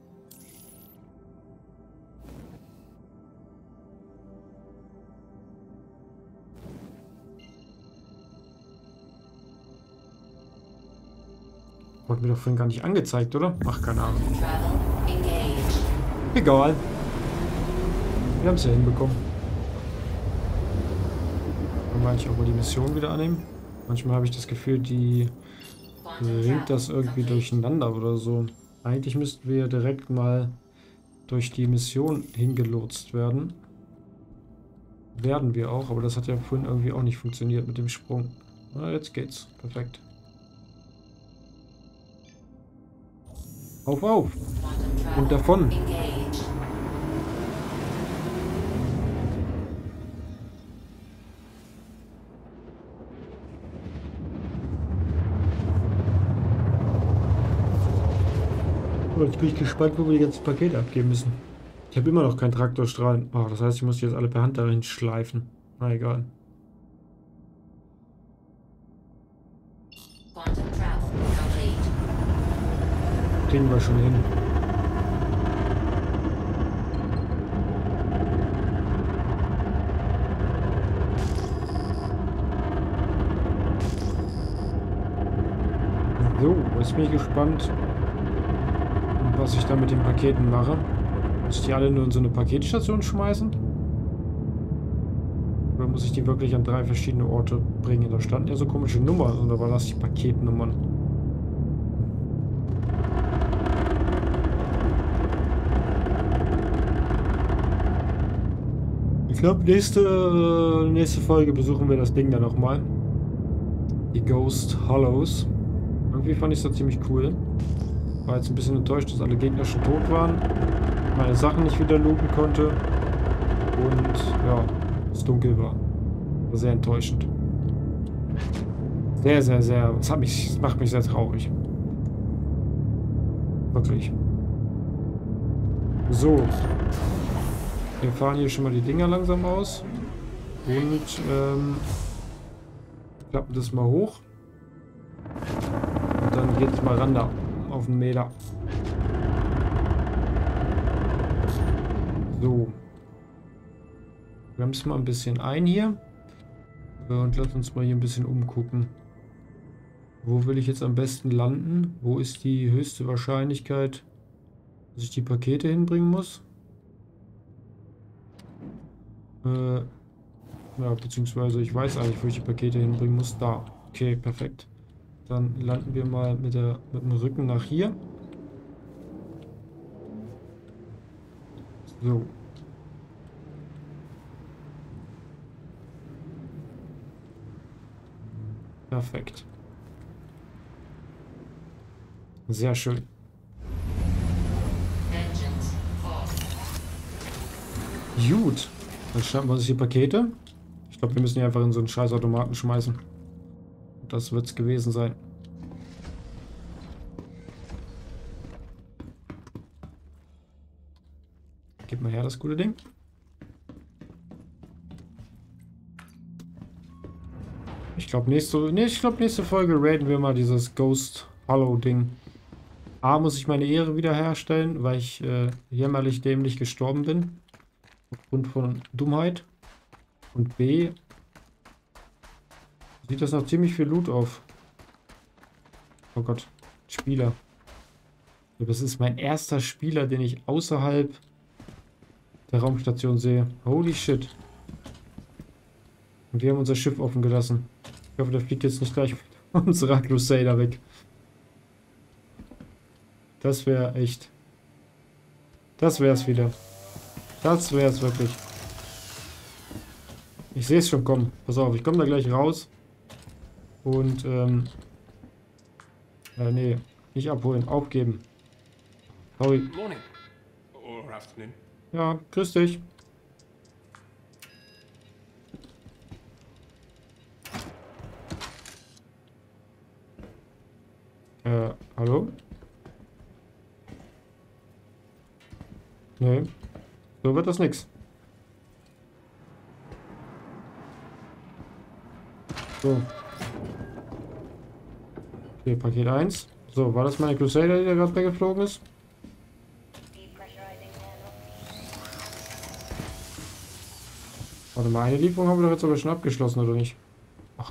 Wurde mir doch vorhin gar nicht angezeigt, oder? Ach, keine Ahnung. Egal. Wir haben es ja hinbekommen. Kann man eigentlich auch mal die Mission wieder annehmen? Manchmal habe ich das Gefühl, die bringt das irgendwie durcheinander oder so. Eigentlich müssten wir direkt mal durch die Mission hingelotst werden. Werden wir auch, aber das hat ja vorhin irgendwie auch nicht funktioniert mit dem Sprung. Na, jetzt geht's. Perfekt. Auf, auf! Und davon! Jetzt bin ich gespannt, wo wir die ganzen Pakete abgeben müssen. Ich habe immer noch keinen Traktorstrahlen. Oh, das heißt, ich muss die jetzt alle per Hand dahin schleifen. Na egal. Kriegen wir schon hin. So, jetzt bin ich gespannt, was ich da mit den Paketen mache. Muss ich die alle nur in so eine Paketstation schmeißen? Oder muss ich die wirklich an drei verschiedene Orte bringen? Da standen ja so komische Nummern, oder war das die Paketnummern? Ich glaube, nächste, nächste Folge besuchen wir das Ding dann nochmal. Die Ghost Hollows. Irgendwie fand ich das ziemlich cool. War jetzt ein bisschen enttäuscht, dass alle Gegner schon tot waren. Meine Sachen nicht wieder looten konnte. Und ja, es dunkel war. War sehr enttäuschend. Sehr, sehr, sehr. Das, hat mich, das macht mich sehr traurig. Wirklich. So. Wir fahren hier schon mal die Dinger langsam aus. Und ähm, klappen das mal hoch. Und dann geht es mal ran da. Auf den Meter. So. Bremsen mal ein bisschen ein hier. Und lass uns mal hier ein bisschen umgucken. Wo will ich jetzt am besten landen? Wo ist die höchste Wahrscheinlichkeit, dass ich die Pakete hinbringen muss? Äh, ja, beziehungsweise ich weiß eigentlich, wo ich die Pakete hinbringen muss. Da. Okay, perfekt. Dann landen wir mal mit, der, mit dem Rücken nach hier. So. Perfekt. Sehr schön. Gut. Dann schnappen wir uns die Pakete. Ich glaube, wir müssen die einfach in so einen scheiß Automaten schmeißen. Das wird es gewesen sein. Gib mal her, das gute Ding. Ich glaube, nächste, nee, ich glaub, nächste Folge raiden wir mal dieses Ghost Hollow Ding. A, muss ich meine Ehre wiederherstellen, weil ich äh, jämmerlich dämlich gestorben bin. Aufgrund von Dummheit. Und B, sieht das noch ziemlich viel Loot auf. Oh Gott, Spieler. Ja, das ist mein erster Spieler, den ich außerhalb der Raumstation sehe. Holy shit. Und wir haben unser Schiff offen gelassen. Ich hoffe, der fliegt jetzt nicht gleich mit unserer Crusader weg. Das wäre echt... Das wäre es wieder. Das wäre es wirklich. Ich sehe es schon kommen. Pass auf, ich komme da gleich raus. Und, ähm... Äh, nee. Nicht abholen, aufgeben. Sorry. Morning. Or afternoon. Ja, grüß dich. Äh, hallo? Nee. So wird das nix. So. Okay, Paket eins. So, war das meine Crusader, die da gerade weggeflogen ist? Warte mal, eine Lieferung haben wir doch jetzt aber schon abgeschlossen, oder nicht? Ach.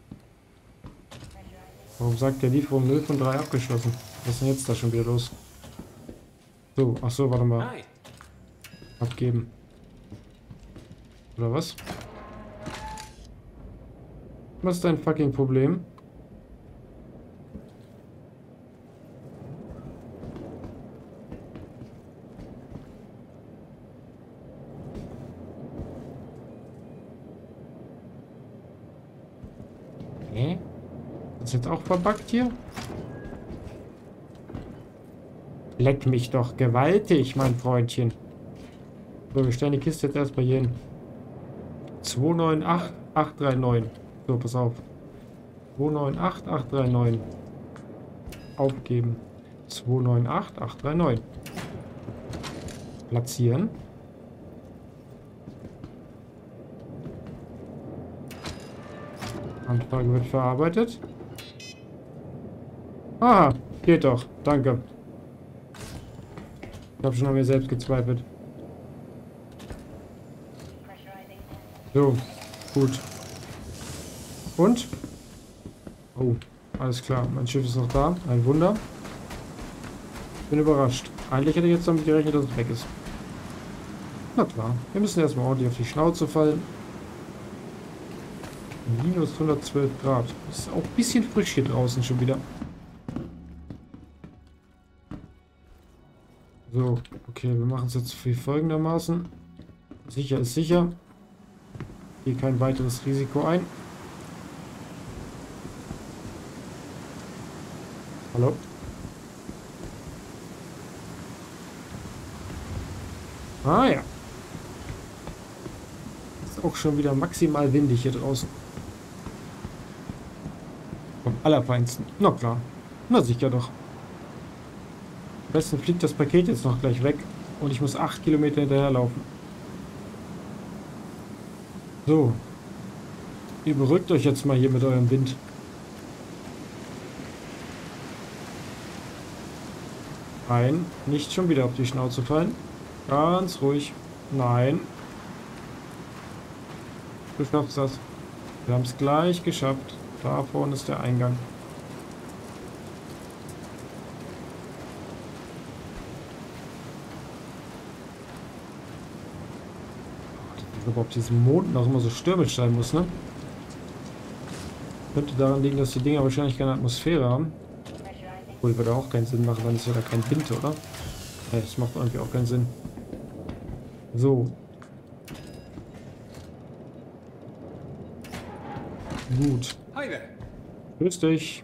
Warum sagt der Lieferung null von drei abgeschlossen? Was ist denn jetzt da schon wieder los? So, ach so, warte mal. Hi. Abgeben. Oder was? Was ist dein fucking Problem? Hä? Ist jetzt auch verbuggt hier? Leck mich doch gewaltig, mein Freundchen. So, wir stellen die Kiste jetzt erstmal hier hin. zwei neun acht acht drei neun. So, pass auf. zwei neun acht acht drei neun. Aufgeben. zwei neun acht acht drei neun. Platzieren. Anfrage wird verarbeitet. Ah, geht doch. Danke. Ich habe schon an mir selbst gezweifelt. So, gut. Und? Oh, alles klar. Mein Schiff ist noch da. Ein Wunder. Bin überrascht. Eigentlich hätte ich jetzt damit gerechnet, dass es weg ist. Na klar. Wir müssen erstmal ordentlich auf die Schnauze fallen. Minus hundertzwölf Grad. Ist auch ein bisschen frisch hier draußen schon wieder. So, okay, wir machen es jetzt wie folgendermaßen. Sicher ist sicher. Hier kein weiteres Risiko ein. Hallo? Ah ja. Ist auch schon wieder maximal windig hier draußen. Vom Allerfeinsten. Na klar. Na sicher doch. Am besten fliegt das Paket jetzt noch gleich weg und ich muss acht Kilometer hinterherlaufen. So. Ihr beruhigt euch jetzt mal hier mit eurem Wind. Nein, nicht schon wieder auf die Schnauze fallen. Ganz ruhig. Nein. Du schaffst das. Wir haben es gleich geschafft. Da vorne ist der Eingang. Ob auf diesem Mond noch immer so stürmisch sein muss, ne? Könnte daran liegen, dass die Dinger wahrscheinlich keine Atmosphäre haben. Obwohl, würde auch keinen Sinn machen, dann ist ja da kein Wind, oder? Ja, das macht irgendwie auch keinen Sinn. So. Gut. Hi there. Grüß dich.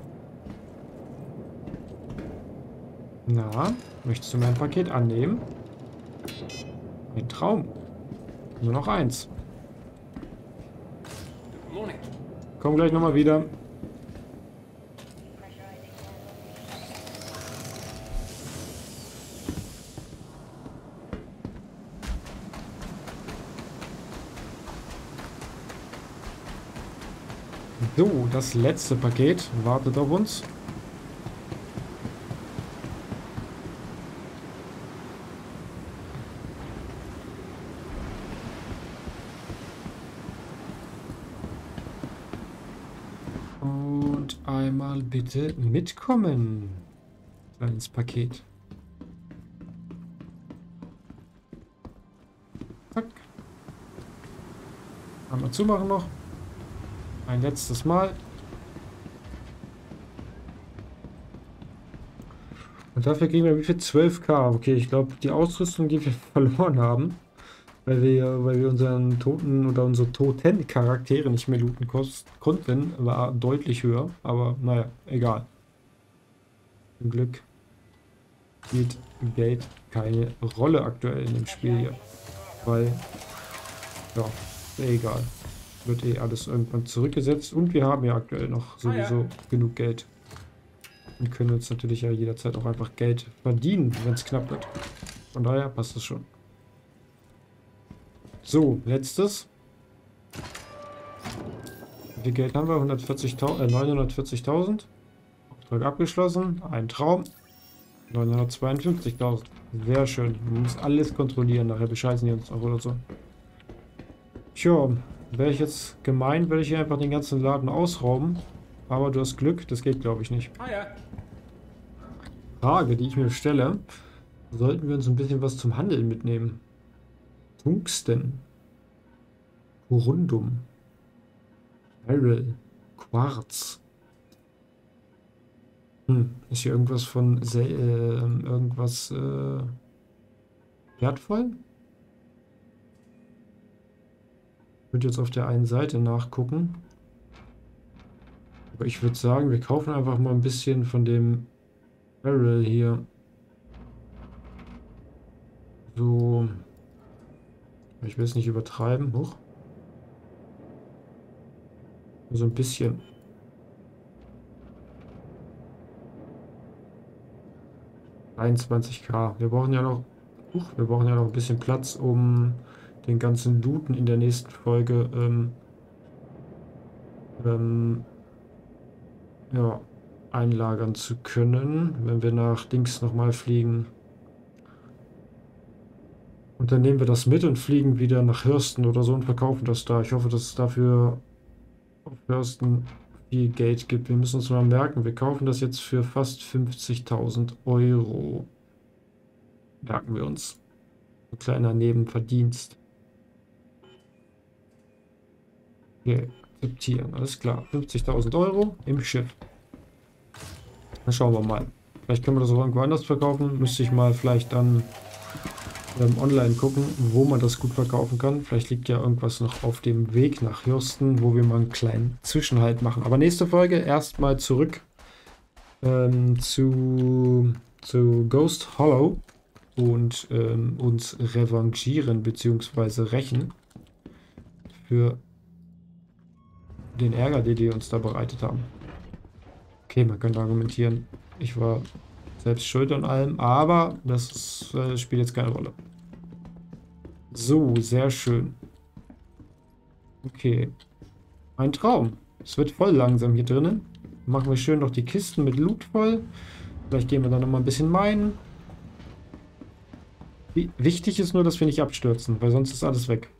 Na, möchtest du mein Paket annehmen? Ein Traum. Nur noch eins. Morning. Komm gleich nochmal wieder. So, das letzte Paket wartet auf uns. Und einmal bitte mitkommen. Kleines Paket. Zack. Einmal zumachen noch. Ein letztes Mal. Und dafür kriegen wir wie viel? zwölf K. Okay, ich glaube, die Ausrüstung, die wir verloren haben, weil wir, weil wir unseren toten oder unsere toten Charaktere nicht mehr looten konnten, war deutlich höher. Aber naja, egal. Zum Glück spielt Geld keine Rolle aktuell in dem Spiel hier. Weil, ja, egal. Wird eh alles irgendwann zurückgesetzt. Und wir haben ja aktuell noch sowieso oh ja. genug Geld. Und können uns natürlich ja jederzeit auch einfach Geld verdienen, wenn es knapp wird. Von daher passt das schon. So, letztes. Wie viel Geld haben wir? hundertvierzigtausend, äh, neunhundertvierzigtausend. Auftrag abgeschlossen. Ein Traum. neunhundertzweiundfünfzigtausend. Sehr schön. Man muss alles kontrollieren. Nachher bescheißen die uns auch oder so. Tja, wäre ich jetzt gemein, würde ich hier einfach den ganzen Laden ausrauben. Aber du hast Glück, das geht glaube ich nicht. Ah ja. Frage, die ich mir stelle, sollten wir uns ein bisschen was zum Handeln mitnehmen? Tungsten. Corundum. Beryl. Quarz. Hm, ist hier irgendwas von äh, irgendwas äh, wertvoll? Ich würde jetzt auf der einen Seite nachgucken. Aber ich würde sagen, wir kaufen einfach mal ein bisschen von dem Beryl hier. So. Ich will es nicht übertreiben. Hoch. So ein bisschen. einundzwanzig K. Wir brauchen ja noch. Huch, wir brauchen ja noch ein bisschen Platz, um den ganzen Looten in der nächsten Folge ähm, ähm, ja, einlagern zu können, wenn wir nach Dings nochmal fliegen. Und dann nehmen wir das mit und fliegen wieder nach Hürsten oder so und verkaufen das da. Ich hoffe, dass es dafür auf Hürsten viel Geld gibt. Wir müssen uns mal merken, wir kaufen das jetzt für fast fünfzigtausend Euro. Merken wir uns. Ein kleiner Nebenverdienst. Okay, akzeptieren. Alles klar. fünfzigtausend Euro im Schiff. Dann schauen wir mal. Vielleicht können wir das auch irgendwo anders verkaufen. Müsste ich mal vielleicht dann ähm, online gucken, wo man das gut verkaufen kann. Vielleicht liegt ja irgendwas noch auf dem Weg nach Hürsten, wo wir mal einen kleinen Zwischenhalt machen. Aber nächste Folge erstmal zurück ähm, zu, zu Ghost Hollow und ähm, uns revanchieren bzw. rächen für den Ärger, den die uns da bereitet haben. Okay, man könnte argumentieren, ich war selbst schuld an allem, aber das ist, äh, spielt jetzt keine Rolle. So, sehr schön. Okay. Ein Traum. Es wird voll langsam hier drinnen. Machen wir schön noch die Kisten mit Loot voll. Vielleicht gehen wir dann noch mal ein bisschen meinen. Wichtig ist nur, dass wir nicht abstürzen, weil sonst ist alles weg.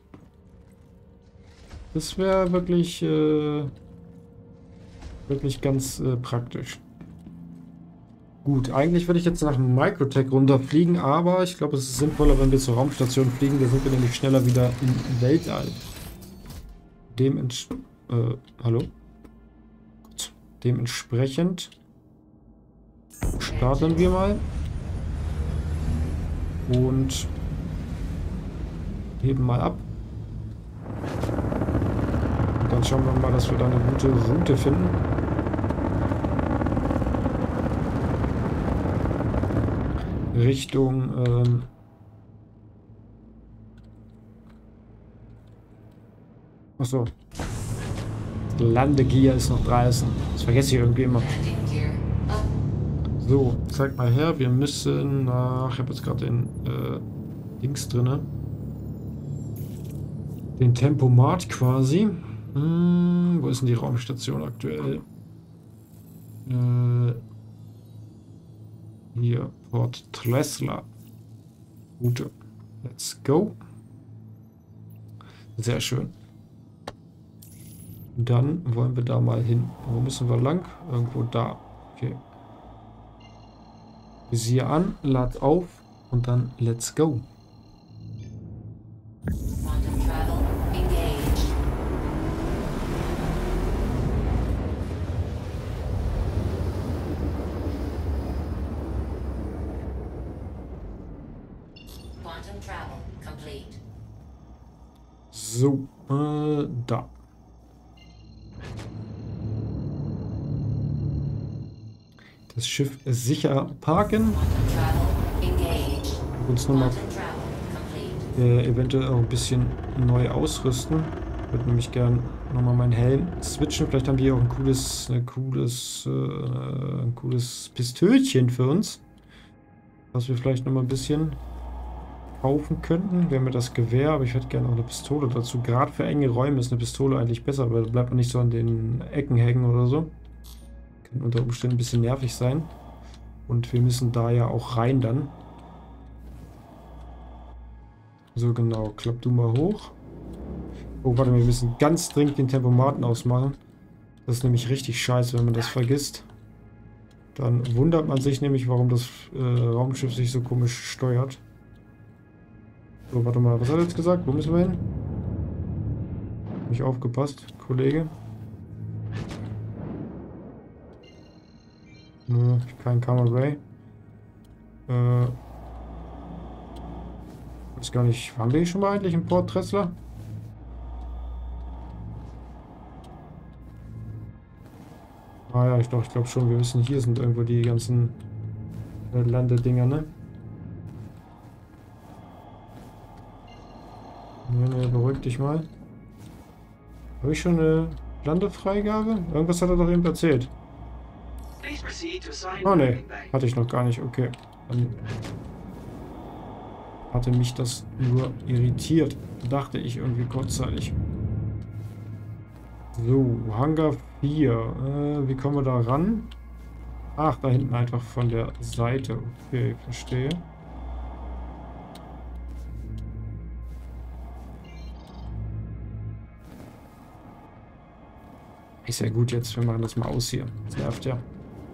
Das wäre wirklich, äh, wirklich ganz äh, praktisch. Gut, eigentlich würde ich jetzt nach Microtech runterfliegen, aber ich glaube, es ist sinnvoller, wenn wir zur Raumstation fliegen. Da sind wir nämlich schneller wieder im Weltall. Dements äh, hallo? Gut. Dementsprechend starten wir mal und heben mal ab. Und dann schauen wir mal, dass wir da eine gute Route finden. Richtung ähm, achso. Landegier ist noch dreißig. Das vergesse ich irgendwie immer. So, zeig mal her. Wir müssen nach. Ich habe jetzt gerade den äh, Dings drin. Den Tempomat quasi. Hm, wo ist denn die Raumstation aktuell? Äh, hier, Port Tresla. Gute. Let's go. Sehr schön. Dann wollen wir da mal hin. Wo müssen wir lang? Irgendwo da. Okay. Visier an, lad auf und dann let's go. Quantum travel engaged. Quantum travel complete. So, äh, da. Das Schiff sicher parken. Quantum travel engaged. Uns nochmal Quantum travel complete. äh, eventuell auch ein bisschen neu ausrüsten. Ich würde nämlich gern nochmal meinen Helm switchen. Vielleicht haben die auch ein cooles, ein cooles, äh, ein cooles Pistölchen für uns. Was wir vielleicht nochmal ein bisschen kaufen könnten. Wäre mir das Gewehr, aber ich hätte gerne auch eine Pistole dazu. Gerade für enge Räume ist eine Pistole eigentlich besser, weil da bleibt man nicht so an den Ecken hängen oder so. Kann unter Umständen ein bisschen nervig sein. Und wir müssen da ja auch rein dann. So genau, klapp du mal hoch. Oh, warte mal, wir müssen ganz dringend den Tempomaten ausmachen. Das ist nämlich richtig scheiße, wenn man das vergisst. Dann wundert man sich nämlich, warum das äh, Raumschiff sich so komisch steuert. So, warte mal, was hat er jetzt gesagt? Wo müssen wir hin? Nicht aufgepasst, Kollege. Nö, kein Karma Ray. Äh. Weiß gar nicht, waren wir hier schon mal eigentlich im Port Tresla? Ah ja, ich glaube ich glaub schon, wir wissen, hier sind irgendwo die ganzen äh, Landedinger, ne? Ne, ne, beruhig dich mal. Habe ich schon eine Landefreigabe? Irgendwas hat er doch eben erzählt. Oh ne, hatte ich noch gar nicht, okay. Dann hatte mich das nur irritiert, dachte ich irgendwie kurzzeitig. So, Hangar vier. Äh, wie kommen wir da ran? Ach, da hinten einfach von der Seite. Okay, verstehe. Ist ja gut jetzt, wir machen das mal aus hier. Das nervt ja.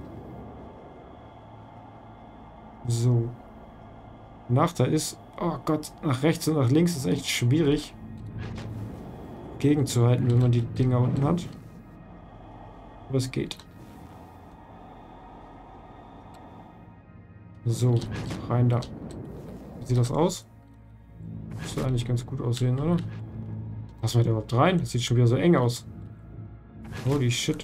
So. Nachteil ist, oh Gott, nach rechts und nach links ist echt schwierig gegenzuhalten, wenn man die Dinger unten hat. Aber es geht. So, rein da. Wie sieht das aus? Müsste eigentlich ganz gut aussehen, oder? Was war da überhaupt rein? Das sieht schon wieder so eng aus. Holy shit.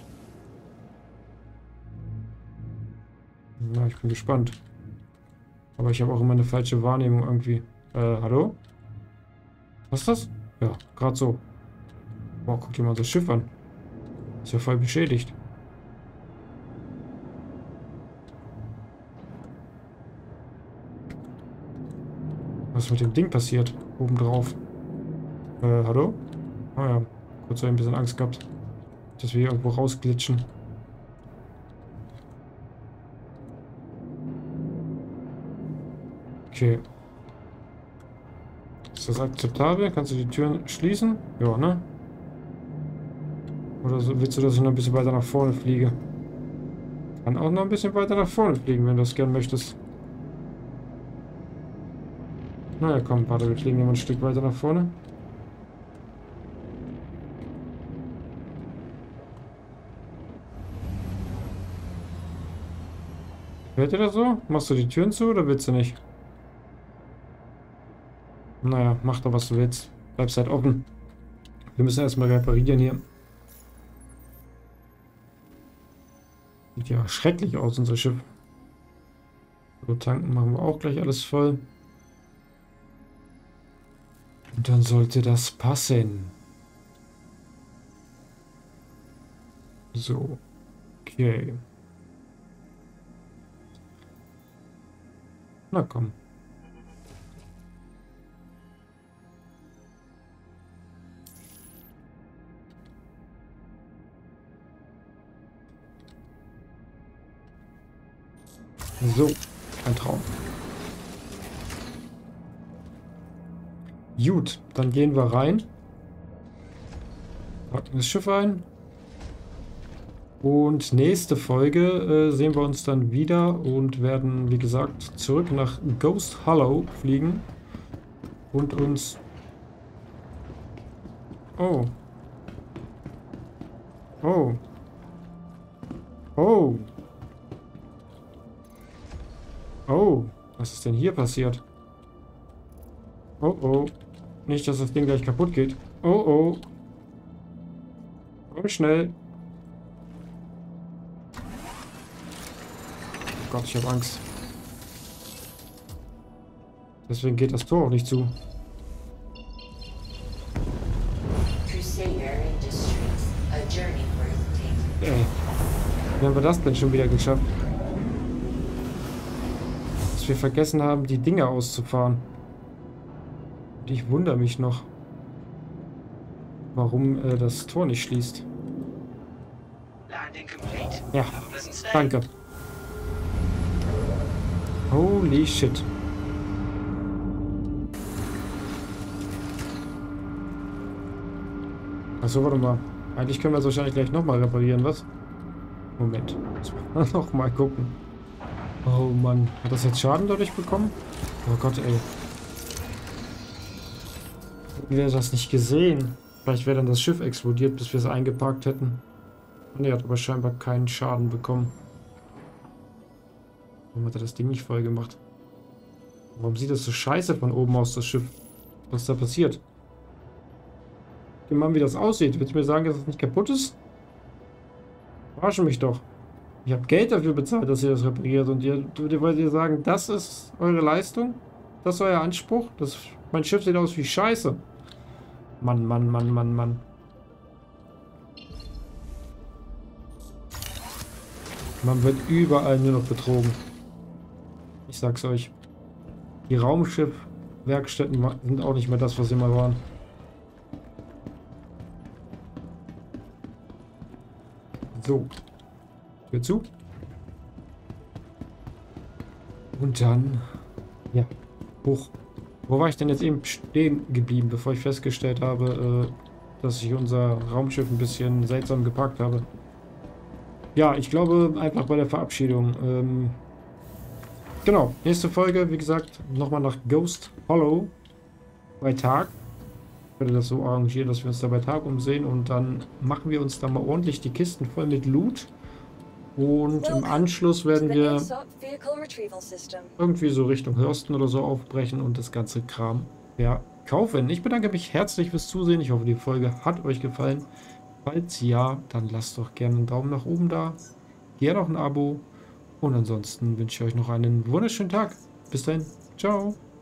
Ja, ich bin gespannt. Aber ich habe auch immer eine falsche Wahrnehmung irgendwie. Äh, hallo? Was ist das? Ja, gerade so. Boah, guck dir mal das Schiff an. Ist ja voll beschädigt. Was ist mit dem Ding passiert? Oben drauf. Äh, hallo? Ah ja, kurz ein bisschen Angst gehabt, dass wir hier irgendwo rausglitschen. Okay. Ist das akzeptabel? Kannst du die Türen schließen? Ja, ne? Oder so, willst du, dass ich noch ein bisschen weiter nach vorne fliege? Kann auch noch ein bisschen weiter nach vorne fliegen, wenn du das gern möchtest. Naja, komm, warte, wir fliegen immer ein Stück weiter nach vorne. Hört ihr das so? Machst du die Türen zu oder willst du nicht? Naja, mach doch, was du willst. Bleibst halt offen. Wir müssen erstmal reparieren hier. Sieht ja schrecklich aus, unser Schiff. So, tanken machen wir auch gleich alles voll. Und dann sollte das passen. So. Okay. Na komm. So, ein Traum. Gut, dann gehen wir rein. Packen das Schiff ein. Und nächste Folge äh, sehen wir uns dann wieder und werden, wie gesagt, zurück nach Ghost Hollow fliegen. Und uns... Oh. Oh. Oh. Oh. Was ist denn hier passiert? Oh oh. Nicht, dass das Ding gleich kaputt geht. Oh oh. Komm schnell. Oh Gott, ich habe Angst. Deswegen geht das Tor auch nicht zu. Ey. Wie haben wir das denn schon wieder geschafft? Dass wir vergessen haben, die Dinger auszufahren. Und ich wundere mich noch, warum äh, das Tor nicht schließt. Ja, danke. Holy shit. Achso, warte mal. Eigentlich können wir es wahrscheinlich gleich nochmal reparieren, was? Moment. Nochmal gucken. Oh Mann. Hat das jetzt Schaden dadurch bekommen? Oh Gott, ey. Hätten wir das nicht gesehen. Vielleicht wäre dann das Schiff explodiert, bis wir es eingeparkt hätten. Ne, hat aber scheinbar keinen Schaden bekommen. Warum hat er das Ding nicht voll gemacht? Warum sieht das so scheiße von oben aus, das Schiff? Was ist da passiert? Guck mal, wie das aussieht. Willst du mir sagen, dass es nicht kaputt ist? Verarsche mich doch. Ich habe Geld dafür bezahlt, dass ihr das repariert. Und ihr, ihr wollt ihr sagen, das ist eure Leistung? Das ist euer Anspruch? Das, mein Schiff sieht aus wie Scheiße. Mann, Mann, Mann, Mann, Mann. Man wird überall nur noch betrogen. Ich sag's euch. Die Raumschiff-Werkstätten sind auch nicht mehr das, was sie mal waren. So. Tür zu. Und dann... Ja. Hoch. Wo war ich denn jetzt eben stehen geblieben, bevor ich festgestellt habe, äh, dass ich unser Raumschiff ein bisschen seltsam geparkt habe? Ja, ich glaube einfach bei der Verabschiedung. Ähm, genau. Nächste Folge, wie gesagt, nochmal nach Ghost Hollow bei Tag. Ich werde das so arrangieren, dass wir uns da bei Tag umsehen und dann machen wir uns da mal ordentlich die Kisten voll mit Loot. Und im Anschluss werden wir irgendwie so Richtung Hursten oder so aufbrechen und das ganze Kram verkaufen. Ich bedanke mich herzlich fürs Zusehen. Ich hoffe, die Folge hat euch gefallen. Falls ja, dann lasst doch gerne einen Daumen nach oben da. Gerne auch ein Abo. Und ansonsten wünsche ich euch noch einen wunderschönen Tag. Bis dahin. Ciao.